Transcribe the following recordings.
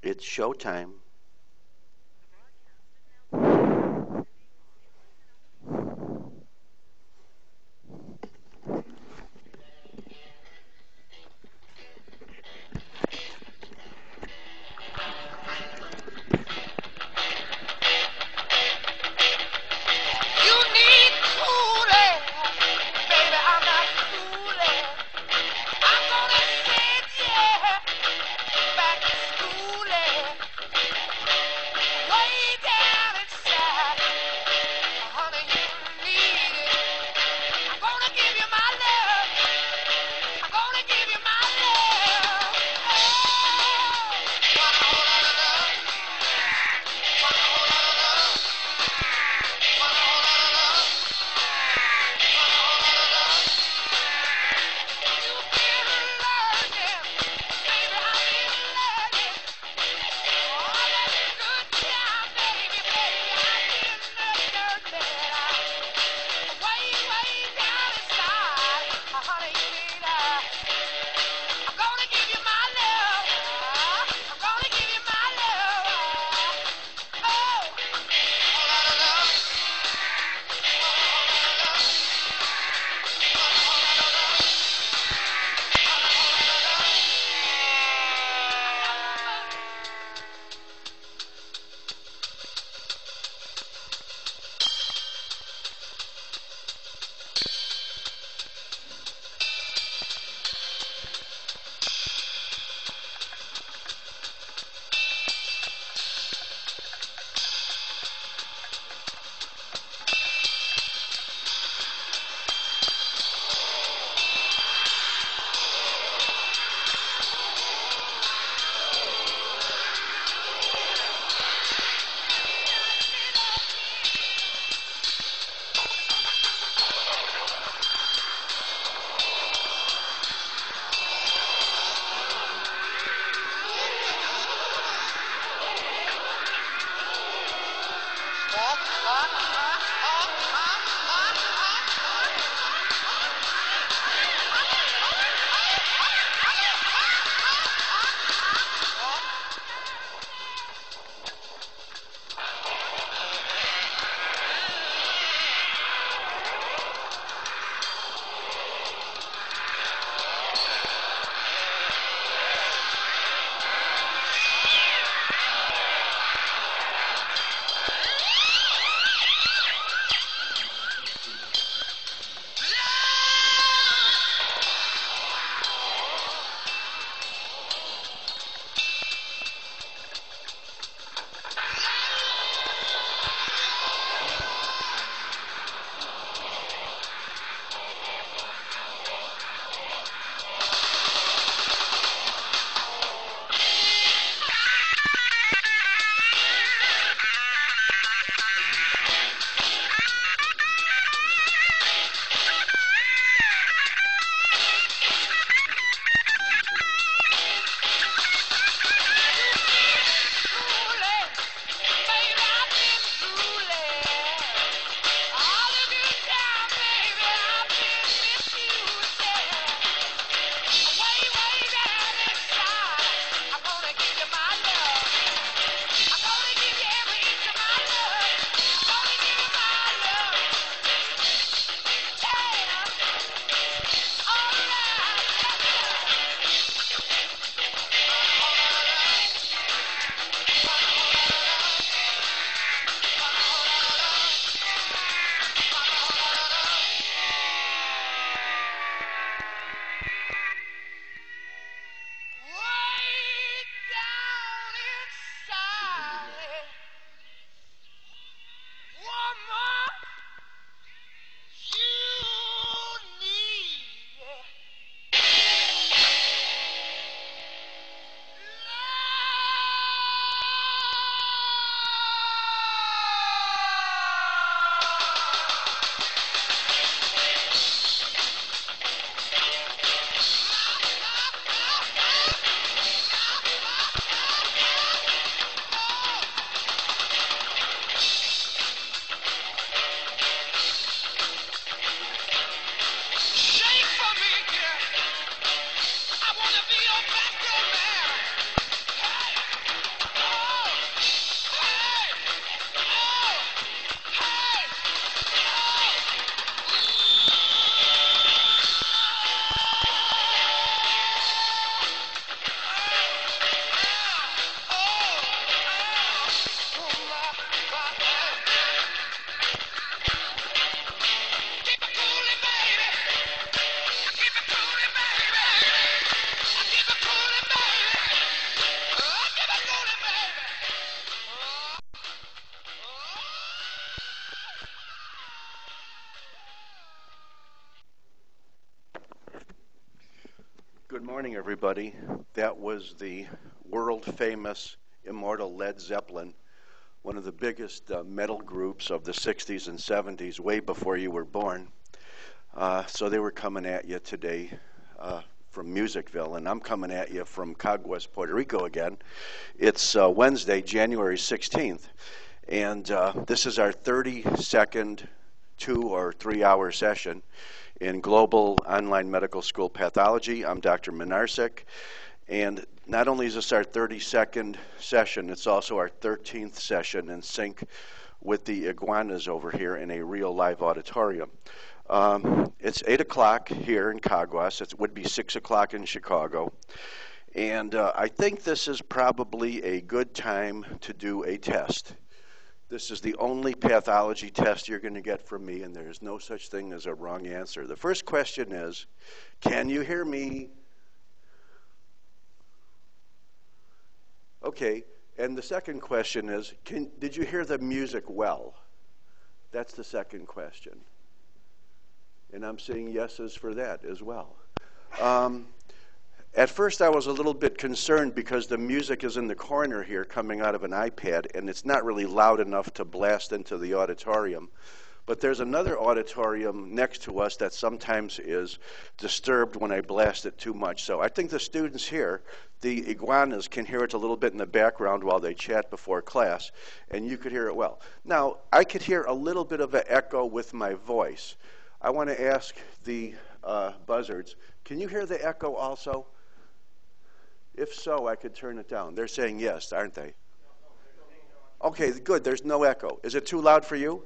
It's showtime. You need cooling, baby. I'm not cooling. I'm gonna send you back to schooling. morning, everybody. That was the world-famous, immortal Led Zeppelin, one of the biggest metal groups of the 60s and 70s, way before you were born. So they were coming at you today from Musicville, and I'm coming at you from Caguas, Puerto Rico again. It's Wednesday, January 16th, and this is our 30-second 2 or 3 hour session in Global Online Medical School Pathology. I'm Dr. Minarcik, and not only is this our 32nd session, it's also our 13th session in sync with the iguanas over here in a real live auditorium. It's 8 o'clock here in Caguas. It would be 6 o'clock in Chicago. And I think this is probably a good time to do a test. This is the only pathology test you're going to get from me, and there is no such thing as a wrong answer. The first question is, can you hear me? Okay, and the second question is, did you hear the music well? That's the second question. And I'm seeing yeses for that as well. At first I was a little bit concerned because the music is in the corner here coming out of an iPad, and it's not really loud enough to blast into the auditorium. But there's another auditorium next to us that sometimes is disturbed when I blast it too much. So I think the students here, the iguanas, can hear it a little bit in the background while they chat before class, and you could hear it well. Now, I could hear a little bit of an echo with my voice. I want to ask the buzzards, can you hear the echo also? If so, I could turn it down. They're saying yes, aren't they? Okay, good. There's no echo. Is it too loud for you?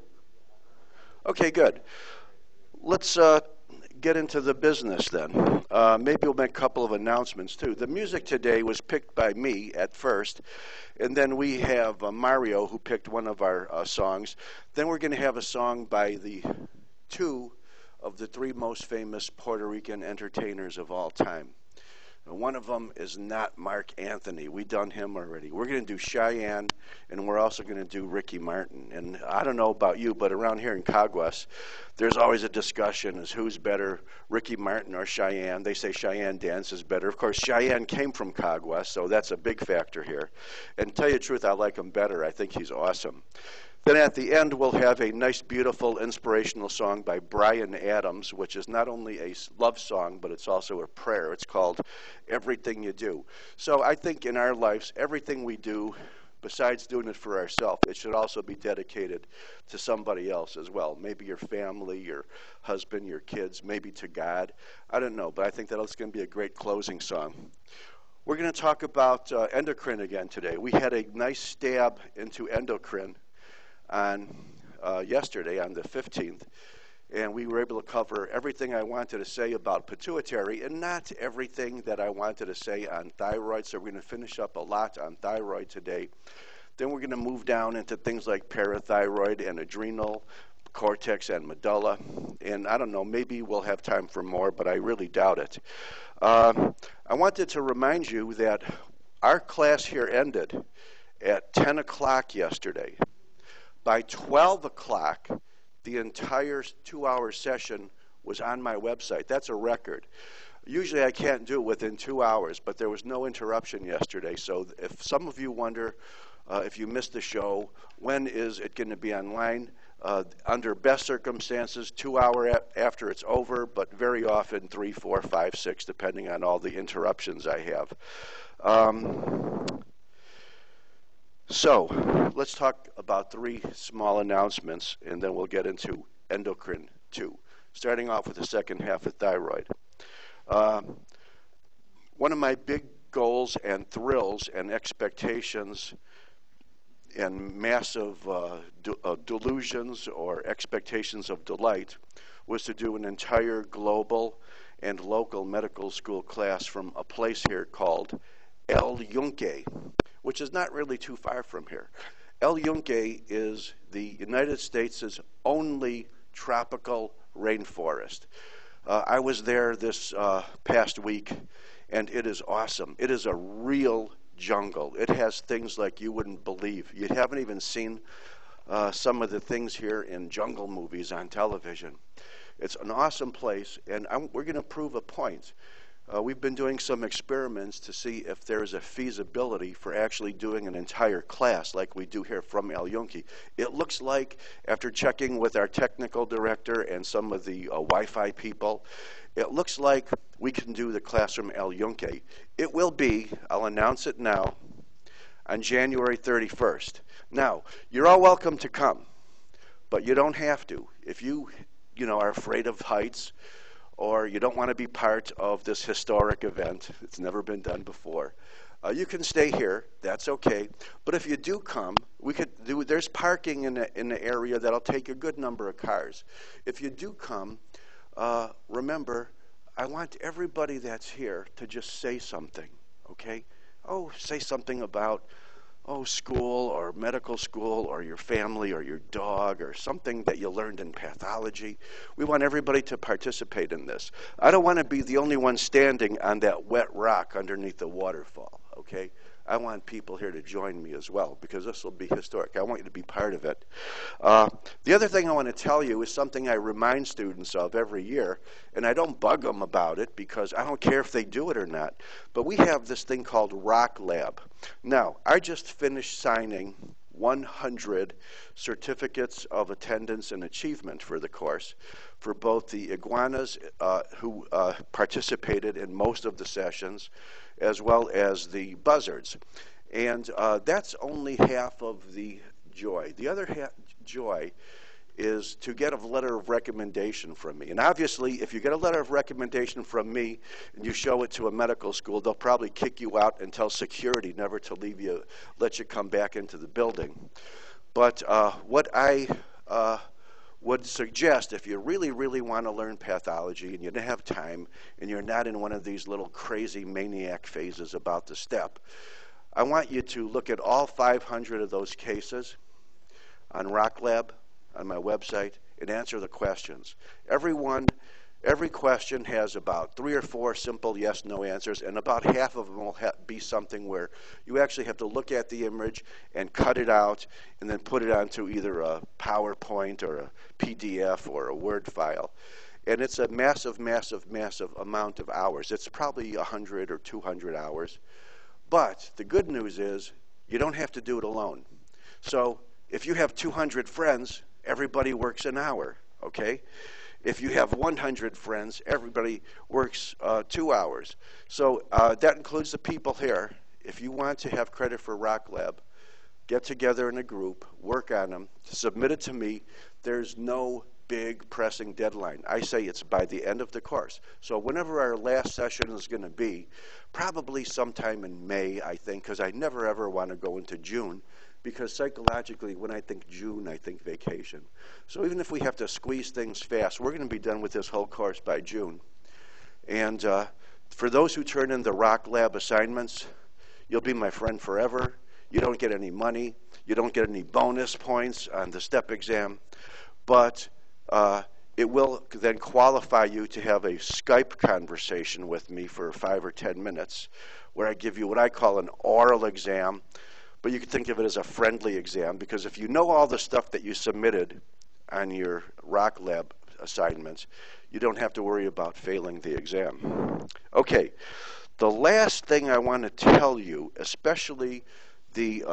Okay, good. Let's get into the business then. Maybe we'll make a couple of announcements too. The music today was picked by me at first, and then we have Mario who picked one of our songs. Then we're going to have a song by the two of the three most famous Puerto Rican entertainers of all time. One of them is not Mark Anthony. We've done him already. We're going to do Cheyenne, and we're also going to do Ricky Martin. And I don't know about you, but around here in Caguas, there's always a discussion as who's better, Ricky Martin or Cheyenne. They say Cheyenne dance is better. Of course, Cheyenne came from Caguas, so that's a big factor here. And to tell you the truth, I like him better. I think he's awesome. Then at the end, we'll have a nice, beautiful, inspirational song by Bryan Adams, which is not only a love song, but it's also a prayer. It's called Everything You Do. So I think in our lives, everything we do, besides doing it for ourselves, it should also be dedicated to somebody else as well. Maybe your family, your husband, your kids, maybe to God. I don't know, but I think that's going to be a great closing song. We're going to talk about endocrine again today. We had a nice stab into endocrine on yesterday, on the 15th, and we were able to cover everything I wanted to say about pituitary and not everything that I wanted to say on thyroid, so we're going to finish up a lot on thyroid today. Then we're going to move down into things like parathyroid and adrenal, cortex and medulla, and I don't know, maybe we'll have time for more, but I really doubt it. I wanted to remind you that our class here ended at 10 o'clock yesterday. By 12 o'clock, the entire 2 hour session was on my website. That's a record. Usually I can't do it within 2 hours, but there was no interruption yesterday. So if some of you wonder if you missed the show, when is it going to be online? Under best circumstances, 2 hours after it's over, but very often 3, 4, 5, 6, depending on all the interruptions I have. So let's talk about 3 small announcements, and then we'll get into endocrine 2, starting off with the second half of thyroid. One of my big goals and thrills and expectations and massive delusions or expectations of delight was to do an entire global and local medical school class from a place here called El Yunque, which is not really too far from here. El Yunque is the United States' only tropical rainforest. I was there this past week, and it is awesome. It is a real jungle. It has things like you wouldn't believe. You haven't even seen some of the things here in jungle movies on television. It's an awesome place, and we're going to prove a point. we've been doing some experiments to see if there is a feasibility for actually doing an entire class like we do here from Al Yunque. It looks like, after checking with our technical director and some of the Wi-Fi people, it looks like we can do the class from Al Yunque. It will be, I'll announce it now, on January 31st. Now, you're all welcome to come, but you don't have to. If you are afraid of heights, or you don't want to be part of this historic event, it's never been done before, you can stay here. That's okay. But if you do come, there's parking in the area that'll take a good number of cars. If you do come, remember, I want everybody that's here to just say something, okay? Oh, say something about school or medical school or your family or your dog or something that you learned in pathology. We want everybody to participate in this. I don't want to be the only one standing on that wet rock underneath the waterfall, okay? I want people here to join me as well, because this will be historic. I want you to be part of it. The other thing I want to tell you is something I remind students of every year, and I don't bug them about it because I don't care if they do it or not, but we have this thing called Rock Lab. Now, I just finished signing 100 certificates of attendance and achievement for the course for both the iguanas who participated in most of the sessions, as well as the buzzards. And that's only half of the joy. The other joy is to get a letter of recommendation from me. And obviously, if you get a letter of recommendation from me and you show it to a medical school, they'll probably kick you out and tell security never to let you come back into the building. But what I would suggest, if you really, really want to learn pathology and you don't have time and you're not in one of these little crazy maniac phases about the step, I want you to look at all 500 of those cases on Rock Lab, on my website, and answer the questions. Every question has about 3 or 4 simple yes/no answers, and about half of them will be something where you actually have to look at the image and cut it out and then put it onto either a PowerPoint or a PDF or a Word file. And it's a massive, massive, massive amount of hours. It's probably 100 or 200 hours. But the good news is you don't have to do it alone. So if you have 200 friends, everybody works an hour, okay? If you have 100 friends, everybody works 2 hours. So that includes the people here. If you want to have credit for Rock Lab, get together in a group, work on them, submit it to me. There's no big pressing deadline. I say it's by the end of the course. So whenever our last session is going to be, probably sometime in May, I think, because I never ever want to go into June, because psychologically, when I think June, I think vacation. So even if we have to squeeze things fast, we're going to be done with this whole course by June. And for those who turn in the Rock Lab assignments, you'll be my friend forever. You don't get any money. You don't get any bonus points on the STEP exam. But it will then qualify you to have a Skype conversation with me for 5 or 10 minutes, where I give you what I call an oral exam. But you can think of it as a friendly exam, because if you know all the stuff that you submitted on your Rock Lab assignments, you don't have to worry about failing the exam. Okay, the last thing I want to tell you, especially the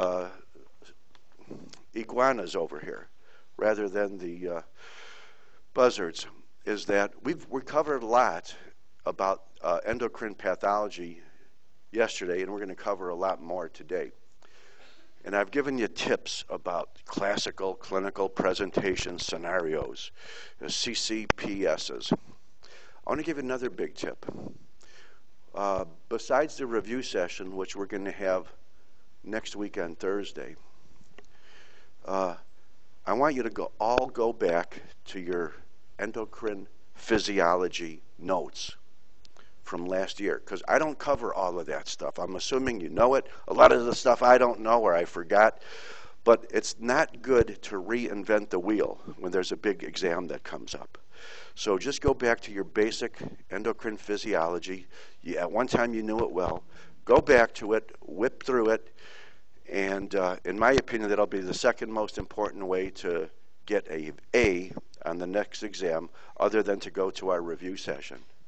iguanas over here, rather than the buzzards, is that we covered a lot about endocrine pathology yesterday, and we're going to cover a lot more today. And I've given you tips about classical clinical presentation scenarios, CCPSs. I want to give you another big tip. Besides the review session, which we're going to have next week on Thursday, I want you to all go back to your endocrine physiology notes from last year, because I don't cover all of that stuff. I'm assuming you know it. A lot of the stuff I don't know or I forgot, but it's not good to reinvent the wheel when there's a big exam that comes up. So just go back to your basic endocrine physiology. At one time you knew it well. Go back to it, whip through it, and in my opinion, that'll be the second most important way to get an A on the next exam, other than to go to our review session.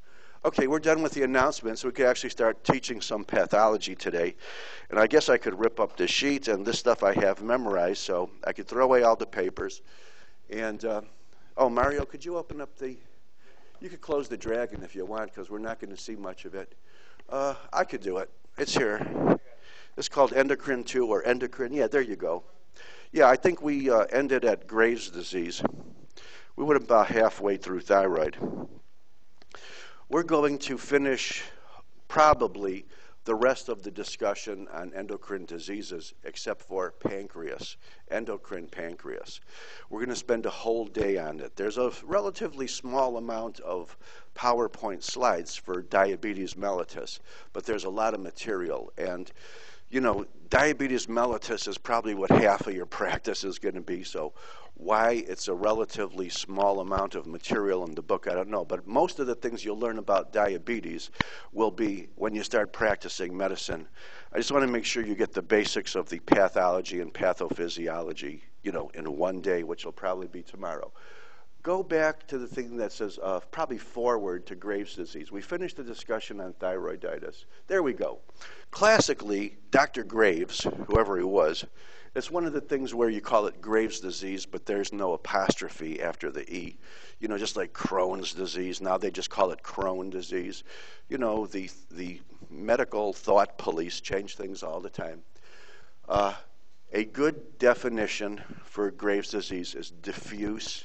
Okay, we're done with the announcements. We could actually start teaching some pathology today. And I guess I could rip up the sheet and this stuff I have memorized, so I could throw away all the papers. And, oh, Mario, could you open up the, you could close the dragon if you want, because we're not going to see much of it. I could do it. It's here. It's called Endocrine-IIa or endocrine. Yeah, there you go. Yeah, I think we ended at Graves' disease. We went about halfway through thyroid. We're going to finish probably the rest of the discussion on endocrine diseases except for pancreas, endocrine pancreas. We're going to spend a whole day on it. There's a relatively small amount of PowerPoint slides for diabetes mellitus, but there's a lot of material. And, you know, diabetes mellitus is probably what half of your practice is going to be, so why it's a relatively small amount of material in the book, I don't know. But most of the things you'll learn about diabetes will be when you start practicing medicine. I just want to make sure you get the basics of the pathology and pathophysiology, you know, in one day, which will probably be tomorrow. Go back to the thing that says probably forward to Graves' disease. We finished the discussion on thyroiditis. There we go. Classically, Dr. Graves, whoever he was, it's one of the things where you call it Graves' disease, but there's no apostrophe after the E. You know, just like Crohn's disease. Now they just call it Crohn disease. You know, the medical thought police change things all the time. A good definition for Graves' disease is diffuse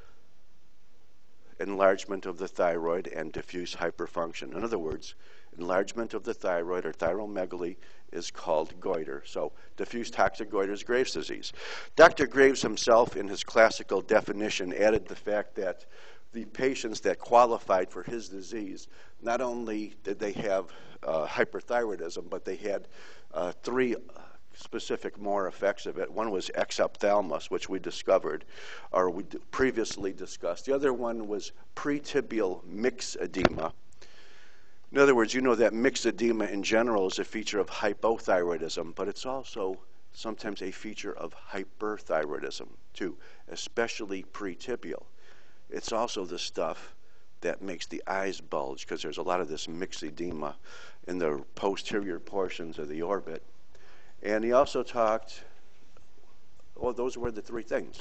enlargement of the thyroid and diffuse hyperfunction. In other words, enlargement of the thyroid or thyromegaly is called goiter. So diffuse toxic goiter is Graves' disease. Dr. Graves himself, in his classical definition, added the fact that the patients that qualified for his disease, not only did they have hyperthyroidism, but they had three specific more effects of it. One was exophthalmos, which we discovered, or we previously discussed. The other one was pretibial myxedema. In other words, you know that myxedema in general is a feature of hypothyroidism, but it's also sometimes a feature of hyperthyroidism too, especially pretibial. It's also the stuff that makes the eyes bulge because there's a lot of this myxedema in the posterior portions of the orbit. And he also talked, well, those were the three things.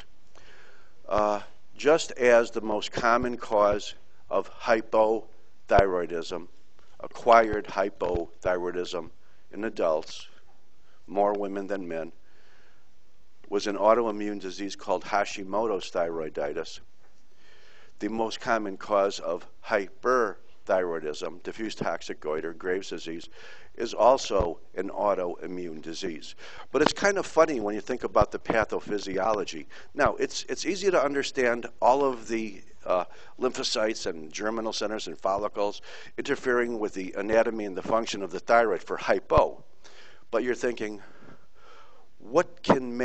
Just as the most common cause of hypothyroidism, acquired hypothyroidism in adults, more women than men, was an autoimmune disease called Hashimoto's thyroiditis. The most common cause of hyperthyroidism, diffuse toxic goiter, Graves' disease, is also an autoimmune disease. But it's kind of funny when you think about the pathophysiology. Now, it's easy to understand all of the lymphocytes and germinal centers and follicles interfering with the anatomy and the function of the thyroid for hypo. But you're thinking, what can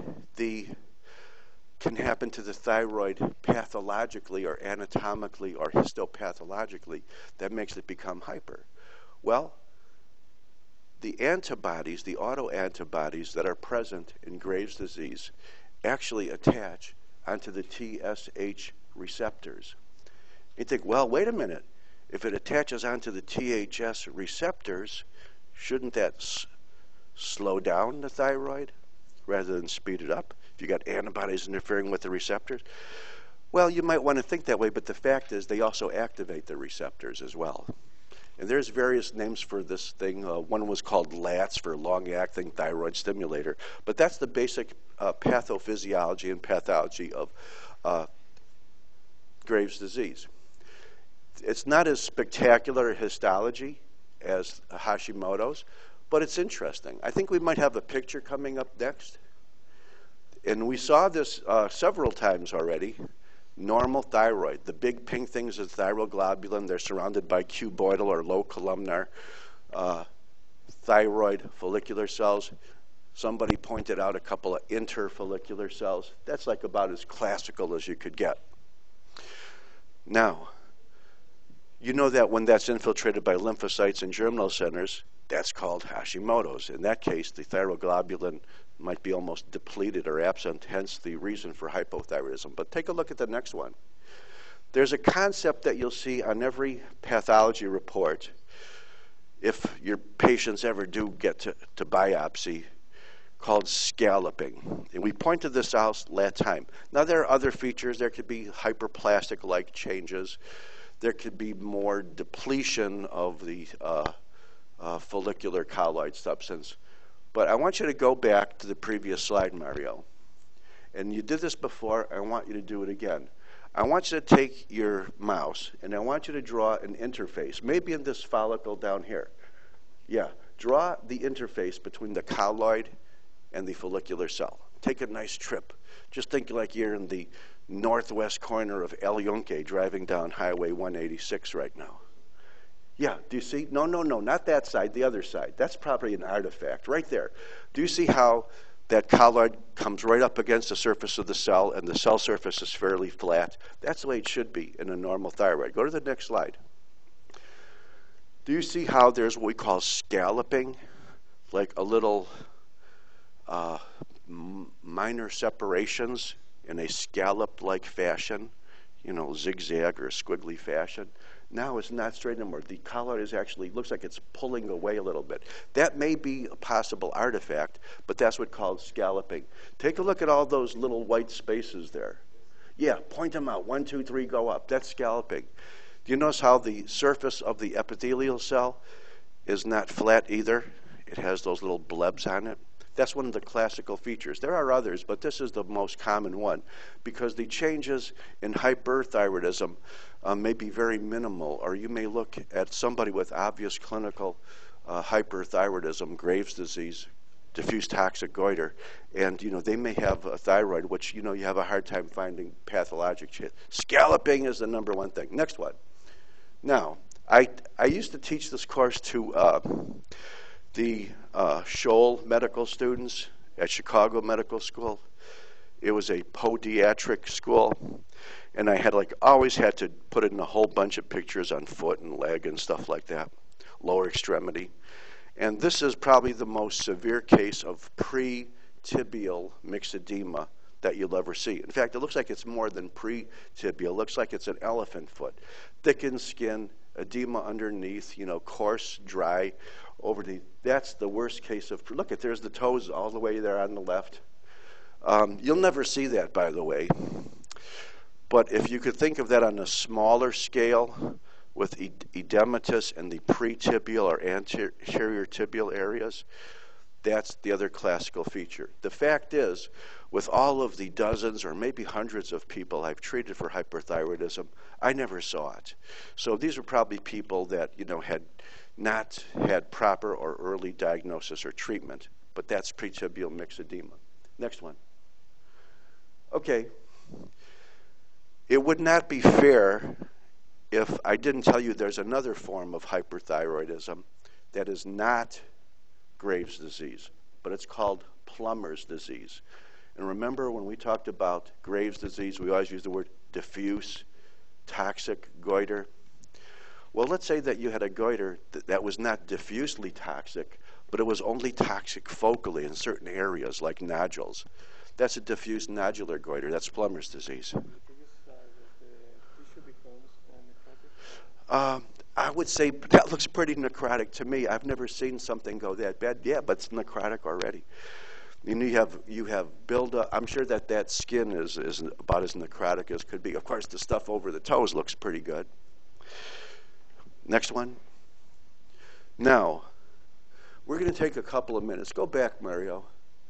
happen to the thyroid pathologically or anatomically or histopathologically that makes it become hyper? Well, the antibodies, the autoantibodies that are present in Graves' disease actually attach onto the TSH receptors. You think, well, wait a minute. If it attaches onto the THS receptors, shouldn't that slow down the thyroid rather than speed it up? If you got antibodies interfering with the receptors? Well, you might want to think that way, but the fact is they also activate the receptors as well. And there's various names for this thing. One was called LATS for long-acting thyroid stimulator. But that's the basic pathophysiology and pathology of Graves' disease. It's not as spectacular a histology as Hashimoto's, but it's interesting. I think we might have a picture coming up next. And we saw this several times already. Normal thyroid. The big pink things is thyroglobulin. They're surrounded by cuboidal or low columnar thyroid follicular cells. Somebody pointed out a couple of interfollicular cells. That's like about as classical as you could get. Now, you know that when that's infiltrated by lymphocytes and germinal centers, that's called Hashimoto's. In that case, the thyroglobulin might be almost depleted or absent, hence the reason for hypothyroidism. But take a look at the next one. There's a concept that you'll see on every pathology report if your patients ever do get to biopsy, called scalloping. And we pointed this out last time. Now there are other features. There could be hyperplastic-like changes. There could be more depletion of the follicular colloid substance. But I want you to go back to the previous slide, Mario. And you did this before. I want you to do it again. I want you to take your mouse, and I want you to draw an interface, maybe in this follicle down here. Yeah, draw the interface between the colloid and the follicular cell. Take a nice trip. Just think like you're in the northwest corner of El Yunque driving down Highway 186 right now. Yeah, do you see? No, not that side, the other side. That's probably an artifact right there. Do you see how that colloid comes right up against the surface of the cell and the cell surface is fairly flat? That's the way it should be in a normal thyroid. Go to the next slide. Do you see how there's what we call scalloping? Like a little minor separations in a scallop-like fashion, you know, zigzag or squiggly fashion. Now it's not straight anymore. The colloid is actually, looks like it's pulling away a little bit. That may be a possible artifact, but that's what's called scalloping. Take a look at all those little white spaces there. Yeah, point them out. 1, 2, 3, go up. That's scalloping. Do you notice how the surface of the epithelial cell is not flat either? It has those little blebs on it. That's one of the classical features. There are others, but this is the most common one because the changes in hyperthyroidism may be very minimal, or you may look at somebody with obvious clinical hyperthyroidism, Graves' disease, diffuse toxic goiter, and you know they may have a thyroid, which you know you have a hard time finding pathologic shit. Scalloping is the number one thing. Next one. Now, I used to teach this course to the Scholl medical students at Chicago Medical School. It was a podiatric school, and I had always had to put in a whole bunch of pictures on foot and leg and stuff like that, lower extremity. And this is probably the most severe case of pre-tibial myxedema that you'll ever see. In fact, it looks like it's more than pre-tibial. It looks like it's an elephant foot. Thickened skin, edema underneath, you know, coarse, dry, over the, that's the worst case of, look at, there's the toes all the way there on the left. You'll never see that, by the way. But if you could think of that on a smaller scale with edematous in the pre-tibial or anterior tibial areas, that's the other classical feature. The fact is, with all of the dozens or maybe hundreds of people I've treated for hyperthyroidism, I never saw it. So these are probably people that, you know, had not had proper or early diagnosis or treatment, but that's pre-tibial myxedema. Next one. Okay. It would not be fair if I didn't tell you there's another form of hyperthyroidism that is not Graves' disease, but it's called Plummer's disease. And remember when we talked about Graves' disease, we always use the word diffuse toxic goiter. Well, let's say that you had a goiter that was not diffusely toxic, but it was only toxic focally in certain areas, like nodules. That's a diffuse nodular goiter. That's Plummer's disease. I would say that looks pretty necrotic to me. I've never seen something go that bad. Yeah, but it's necrotic already. You know, you have buildup. I'm sure that skin is about as necrotic as could be. Of course, the stuff over the toes looks pretty good. Next one. Now, we're going to take a couple of minutes. Go back, Mario.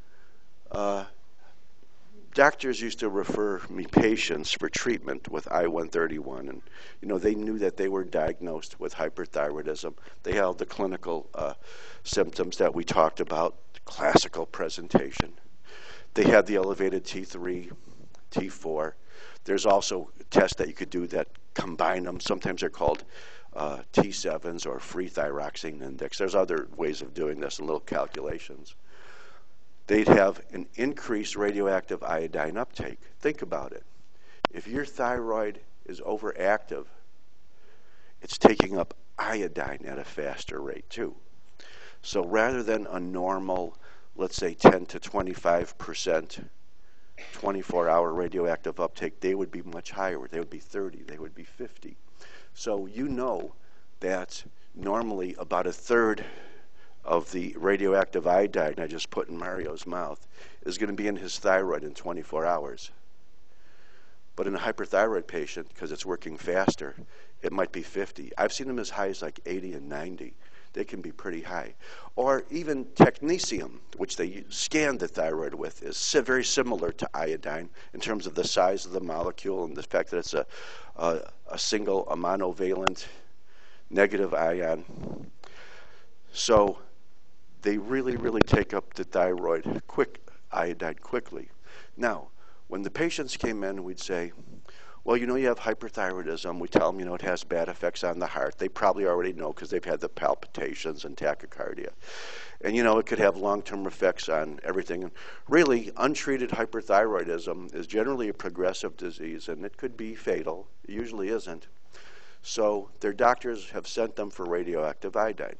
Doctors used to refer me patients for treatment with I-131, and you know they knew that they were diagnosed with hyperthyroidism. They had the clinical symptoms that we talked about, the classical presentation. They had the elevated T3, T4. There's also tests that you could do that combine them. Sometimes they're called T7s or free thyroxine index. There's other ways of doing this and little calculations. They'd have an increased radioactive iodine uptake. Think about it. If your thyroid is overactive, it's taking up iodine at a faster rate too. So rather than a normal, let's say 10 to 25% 24-hour radioactive uptake, they would be much higher. They would be 30, they would be 50. So you know that normally about a third of the radioactive iodine I just put in Mario's mouth is going to be in his thyroid in 24 hours. But in a hyperthyroid patient, because it's working faster, it might be 50. I've seen them as high as like 80 and 90. They can be pretty high. Or even technetium, which they scan the thyroid with, is very similar to iodine in terms of the size of the molecule and the fact that it's a monovalent negative ion. So they really, really take up the thyroid iodine quickly. Now, when the patients came in, we'd say, well, you know, you have hyperthyroidism. We tell them, you know, it has bad effects on the heart. They probably already know because they've had the palpitations and tachycardia. And, you know, it could have long-term effects on everything. And really, untreated hyperthyroidism is generally a progressive disease, and it could be fatal. It usually isn't. So their doctors have sent them for radioactive iodine.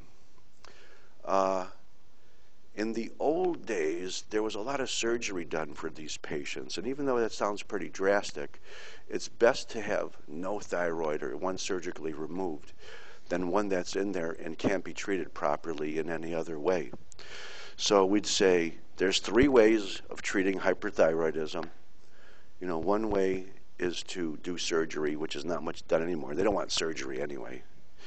In the old days, there was a lot of surgery done for these patients. And even though that sounds pretty drastic, it's best to have no thyroid or one surgically removed than one that's in there and can't be treated properly in any other way. So we'd say there's 3 ways of treating hyperthyroidism. You know, one way is to do surgery, which is not much done anymore. They don't want surgery anyway.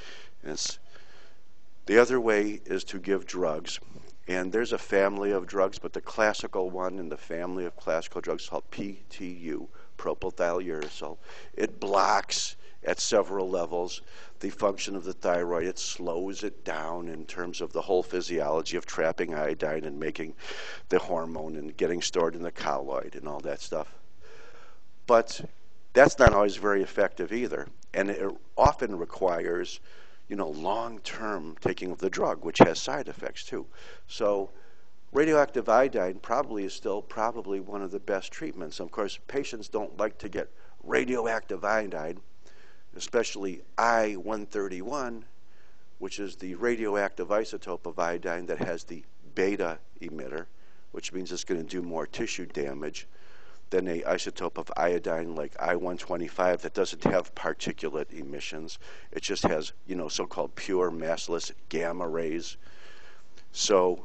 The other way is to give drugs. And there's a family of drugs, but the classical one in the family of classical drugs is called PTU, propylthiouracil. It blocks at several levels the function of the thyroid. It slows it down in terms of the whole physiology of trapping iodine and making the hormone and getting stored in the colloid and all that stuff. But that's not always very effective either. And it often requires, you know, long-term taking of the drug, which has side effects too. So radioactive iodine probably is still probably one of the best treatments. Of course, patients don't like to get radioactive iodine, especially I-131, which is the radioactive isotope of iodine that has the beta emitter, which means it's going to do more tissue damage than an isotope of iodine like I-125 that doesn't have particulate emissions. It just has, you know, so-called pure massless gamma rays. So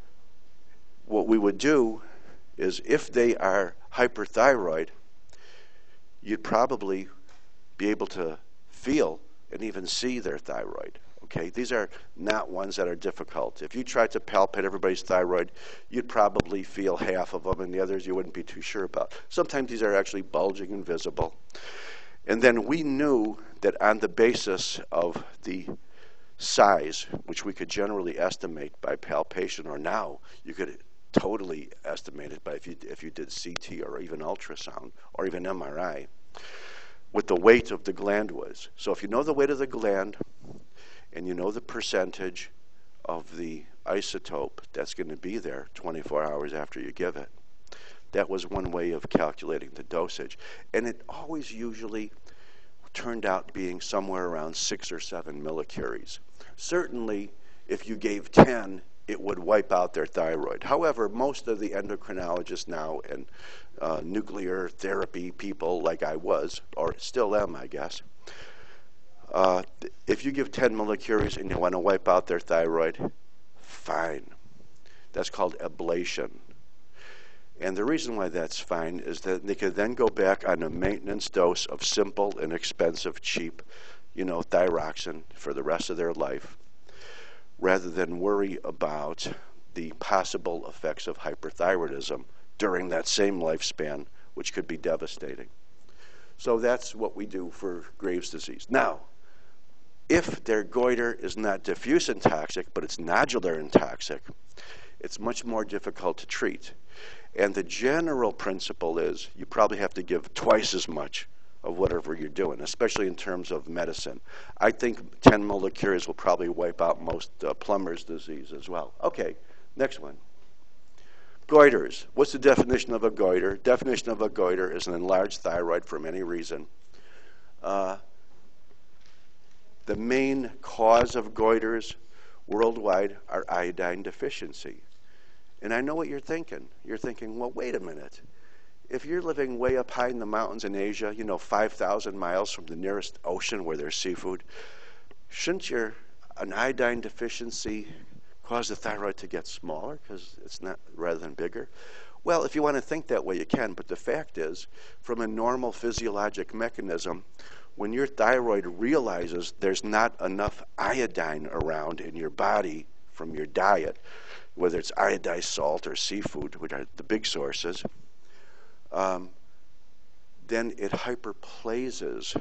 what we would do is if they are hyperthyroid, you'd probably be able to feel and even see their thyroid. Okay, these are not ones that are difficult. If you tried to palpate everybody's thyroid, you'd probably feel half of them, and the others you wouldn't be too sure about. Sometimes these are actually bulging and visible. And then we knew that on the basis of the size, which we could generally estimate by palpation, or now you could totally estimate it by if you did CT or even ultrasound or even MRI, what the weight of the gland was. So if you know the weight of the gland, and you know the percentage of the isotope that's going to be there 24 hours after you give it. That was one way of calculating the dosage. And it always usually turned out being somewhere around 6 or 7 millicuries. Certainly, if you gave 10, it would wipe out their thyroid. However, most of the endocrinologists now and nuclear therapy people like I was, or still am, I guess, if you give 10 millicuries and you want to wipe out their thyroid, fine. That's called ablation. And the reason why that's fine is that they could then go back on a maintenance dose of simple, inexpensive, cheap, you know, thyroxine for the rest of their life, rather than worry about the possible effects of hyperthyroidism during that same lifespan, which could be devastating. So that's what we do for Graves' disease. Now, if their goiter is not diffuse and toxic, but it's nodular and toxic, it's much more difficult to treat. And the general principle is you probably have to give twice as much of whatever you're doing, especially in terms of medicine. I think 10 millicuries will probably wipe out most plumber's disease as well. Okay, next one. Goiters. What's the definition of a goiter? Definition of a goiter is an enlarged thyroid from any reason. The main cause of goiters worldwide are iodine deficiency. And I know what you're thinking. You're thinking, well, wait a minute. if you're living way up high in the mountains in Asia, 5,000 miles from the nearest ocean where there's seafood, shouldn't an iodine deficiency cause the thyroid to get smaller because it's not rather than bigger? Well, if you want to think that way, you can, but the fact is, from a normal physiologic mechanism, when your thyroid realizes there's not enough iodine around in your body from your diet, whether it's iodized salt or seafood, which are the big sources, then it hyperplases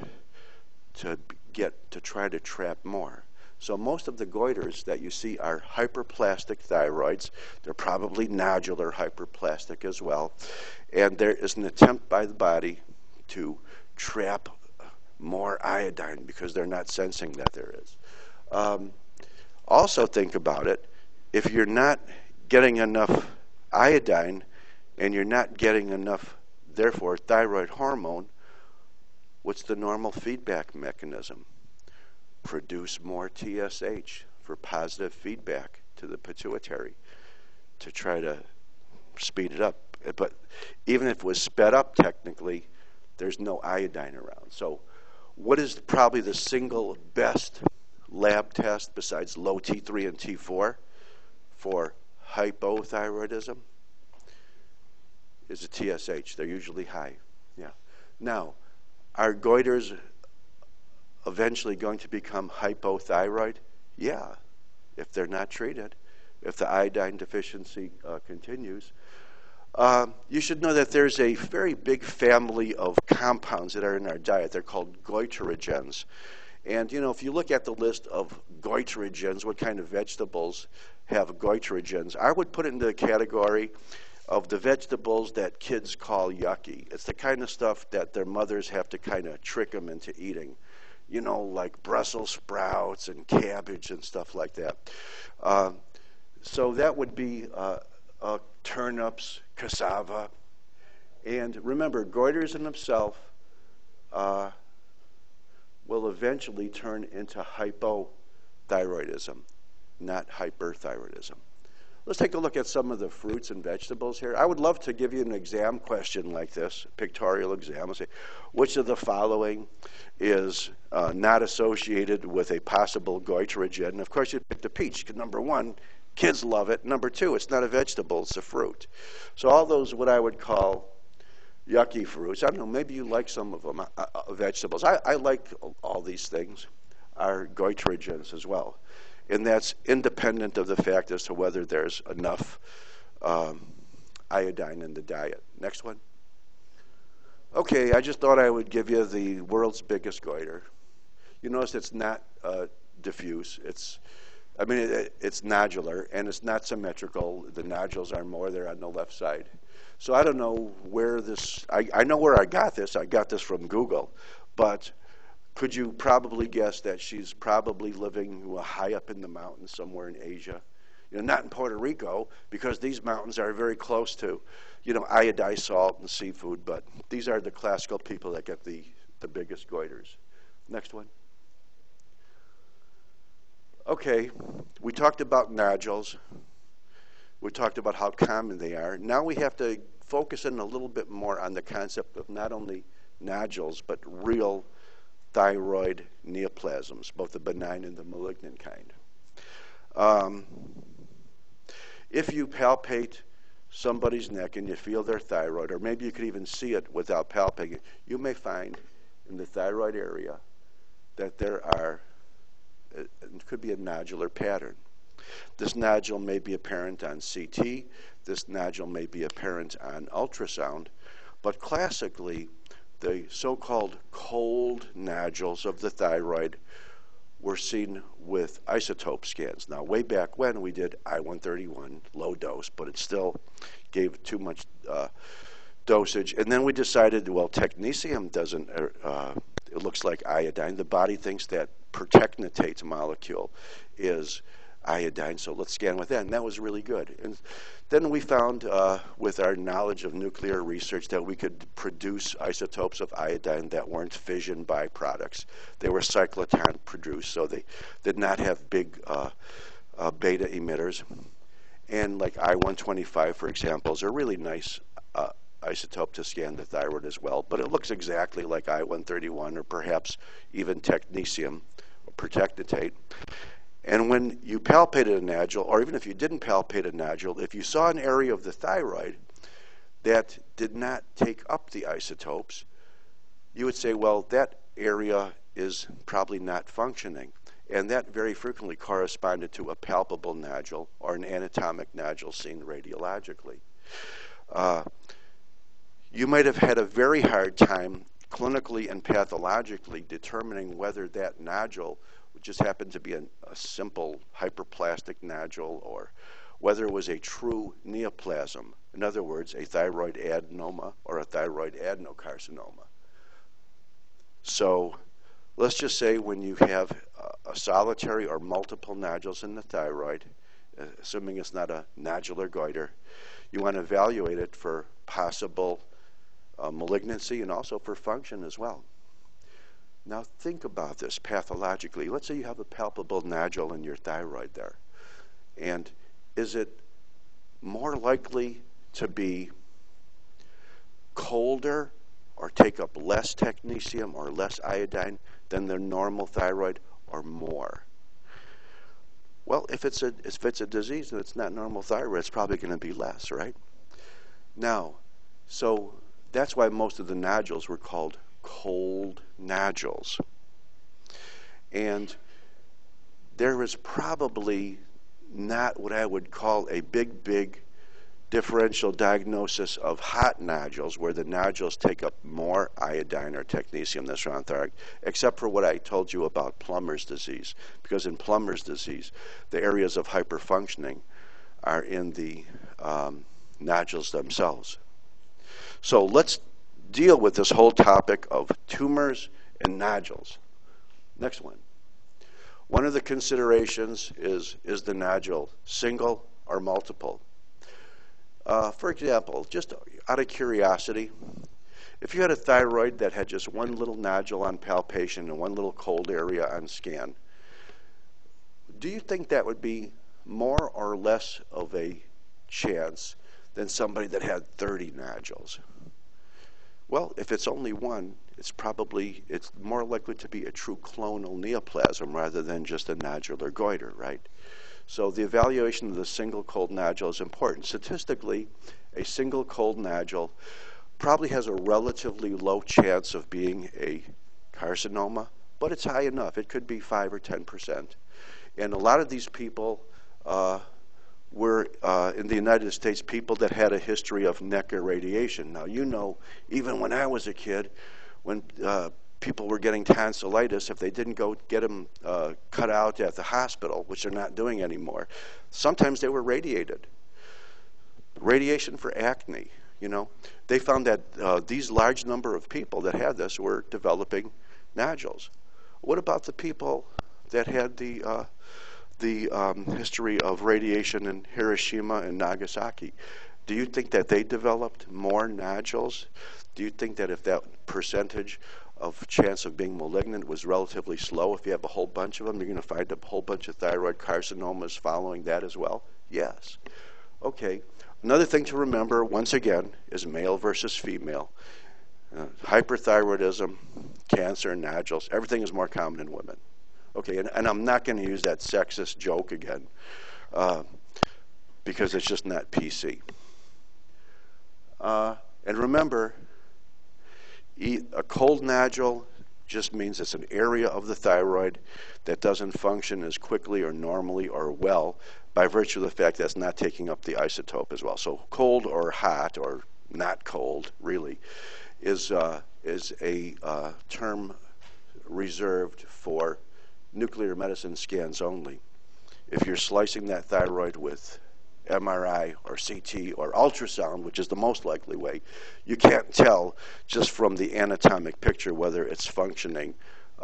to try to trap more. So most of the goiters that you see are hyperplastic thyroids. They're probably nodular hyperplastic as well. And there is an attempt by the body to trap more iodine because they're not sensing that there is. Also think about it. If you're not getting enough iodine and you're not getting enough, therefore, thyroid hormone, what's the normal feedback mechanism? Produce more TSH for positive feedback to the pituitary to try to speed it up. But even if it was sped up technically, there's no iodine around. So what is probably the single best lab test besides low T3 and T4 for hypothyroidism? Is a TSH. They're usually high. Yeah. Now, are goiters eventually going to become hypothyroid? Yeah, if they're not treated, if the iodine deficiency continues. You should know that there's a very big family of compounds that are in our diet. They're called goitrogens. And, if you look at the list of goitrogens, what kind of vegetables have goitrogens, I would put it into the category of the vegetables that kids call yucky. It's the kind of stuff that their mothers have to kind of trick them into eating. Like Brussels sprouts and cabbage and stuff like that. So that would be turnips, cassava. And remember, goiters in themselves will eventually turn into hypothyroidism, not hyperthyroidism. Let's take a look at some of the fruits and vegetables here. I would love to give you an exam question like this, pictorial exam. I'll say, which of the following is not associated with a possible goitrogen? Of course, you'd pick the peach, because number one, kids love it. Number two, it's not a vegetable, it's a fruit. So all those what I would call yucky fruits, I don't know, maybe you like some of them, vegetables. I like all these things, are goitrogens as well. And that's independent of the fact as to whether there's enough iodine in the diet. Next one. Okay, I just thought I would give you the world's biggest goiter. You notice it's not diffuse. It's nodular, and it's not symmetrical. The nodules are more there on the left side. So I don't know where this, I know where I got this. I got this from Google. But could you probably guess that she's probably living high up in the mountains somewhere in Asia? Not in Puerto Rico, because these mountains are very close to, iodized salt and seafood, but these are the classical people that get the biggest goiters. Next one. Okay, we talked about nodules. We talked about how common they are. Now we have to focus in a little bit more on the concept of not only nodules, but real thyroid neoplasms, both the benign and the malignant kind. If you palpate somebody's neck and you feel their thyroid, or maybe you could even see it without palpating it, you may find in the thyroid area that it could be a nodular pattern. This nodule may be apparent on CT, this nodule may be apparent on ultrasound, but classically, the so-called cold nodules of the thyroid were seen with isotope scans. Now, way back when, we did I-131, low dose, but it still gave too much dosage. And then we decided, well, technetium doesn't, it looks like iodine. The body thinks that pertechnetate molecule is iodine, so let's scan with that, and that was really good. And then we found, with our knowledge of nuclear research, that we could produce isotopes of iodine that weren't fission byproducts. They were cyclotron produced, so they did not have big beta emitters. And like I-125, for example, is a really nice isotope to scan the thyroid as well, but it looks exactly like I-131 or perhaps even technetium or protectatate. And when you palpated a nodule, or even if you didn't palpate a nodule, if you saw an area of the thyroid that did not take up the isotopes, you would say, well, that area is probably not functioning. And that very frequently corresponded to a palpable nodule or an anatomic nodule seen radiologically. You might have had a very hard time clinically and pathologically determining whether that nodule just happened to be a simple hyperplastic nodule or whether it was a true neoplasm. In other words, a thyroid adenoma or a thyroid adenocarcinoma. So let's just say when you have a solitary or multiple nodules in the thyroid, assuming it's not a nodular goiter, you want to evaluate it for possible malignancy and also for function as well. Now think about this pathologically. Let's say you have a palpable nodule in your thyroid there. And is it more likely to be colder or take up less technetium or less iodine than the normal thyroid, or more? Well, if it's a disease and it's not normal thyroid, it's probably going to be less, right? Now, so that's why most of the nodules were called cold nodules. And there is probably not what I would call a big differential diagnosis of hot nodules where the nodules take up more iodine or technetium than surround thyroid, except for what I told you about Plummer's disease. Because in Plummer's disease, the areas of hyperfunctioning are in the nodules themselves. So let's deal with this whole topic of tumors and nodules. Next one. One of the considerations is the nodule single or multiple? For example, just out of curiosity, if you had a thyroid that had just one little nodule on palpation and one little cold area on scan, do you think that would be more or less of a chance than somebody that had 30 nodules? Well, if it's only one, it's more likely to be a true clonal neoplasm rather than just a nodular goiter, right? So the evaluation of the single cold nodule is important. Statistically, a single cold nodule probably has a relatively low chance of being a carcinoma, but it's high enough. It could be 5 or 10%. And a lot of these people were, in the United States, people that had a history of neck irradiation. Now, you know, even when I was a kid, when people were getting tonsillitis, if they didn't go get them cut out at the hospital, which they're not doing anymore, sometimes they were radiated. Radiation for acne, you know. They found that these large number of people that had this were developing nodules. What about the people that had the history of radiation in Hiroshima and Nagasaki? Do you think that they developed more nodules? Do you think that if that percentage of chance of being malignant was relatively slow, if you have a whole bunch of them, you're going to find a whole bunch of thyroid carcinomas following that as well? Yes. Okay. Another thing to remember, once again, is male versus female. Hyperthyroidism, cancer, nodules, everything is more common in women. Okay, and I'm not going to use that sexist joke again because it's just not PC. And remember, a cold nodule just means it's an area of the thyroid that doesn't function as quickly or normally or well by virtue of the fact that it's not taking up the isotope as well. So cold or hot or not cold, really, is a term reserved for nuclear medicine scans only. If you're slicing that thyroid with MRI or CT or ultrasound, which is the most likely way, you can't tell just from the anatomic picture whether it's functioning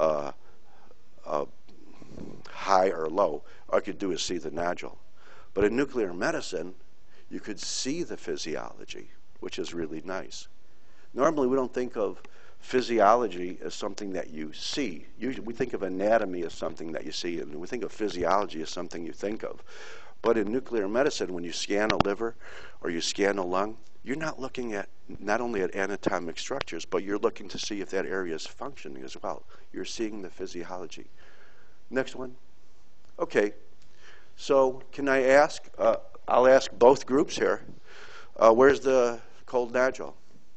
high or low. All you could do is see the nodule. But in nuclear medicine, you could see the physiology, which is really nice. Normally, we don't think of physiology as something that you see. Usually, we think of anatomy as something that you see, and we think of physiology as something you think of. But in nuclear medicine, when you scan a liver or you scan a lung, you're not looking at not only at anatomic structures, but you're looking to see if that area is functioning as well. You're seeing the physiology. Next one. Okay. So can I ask, I'll ask both groups here, where's the cold nodule?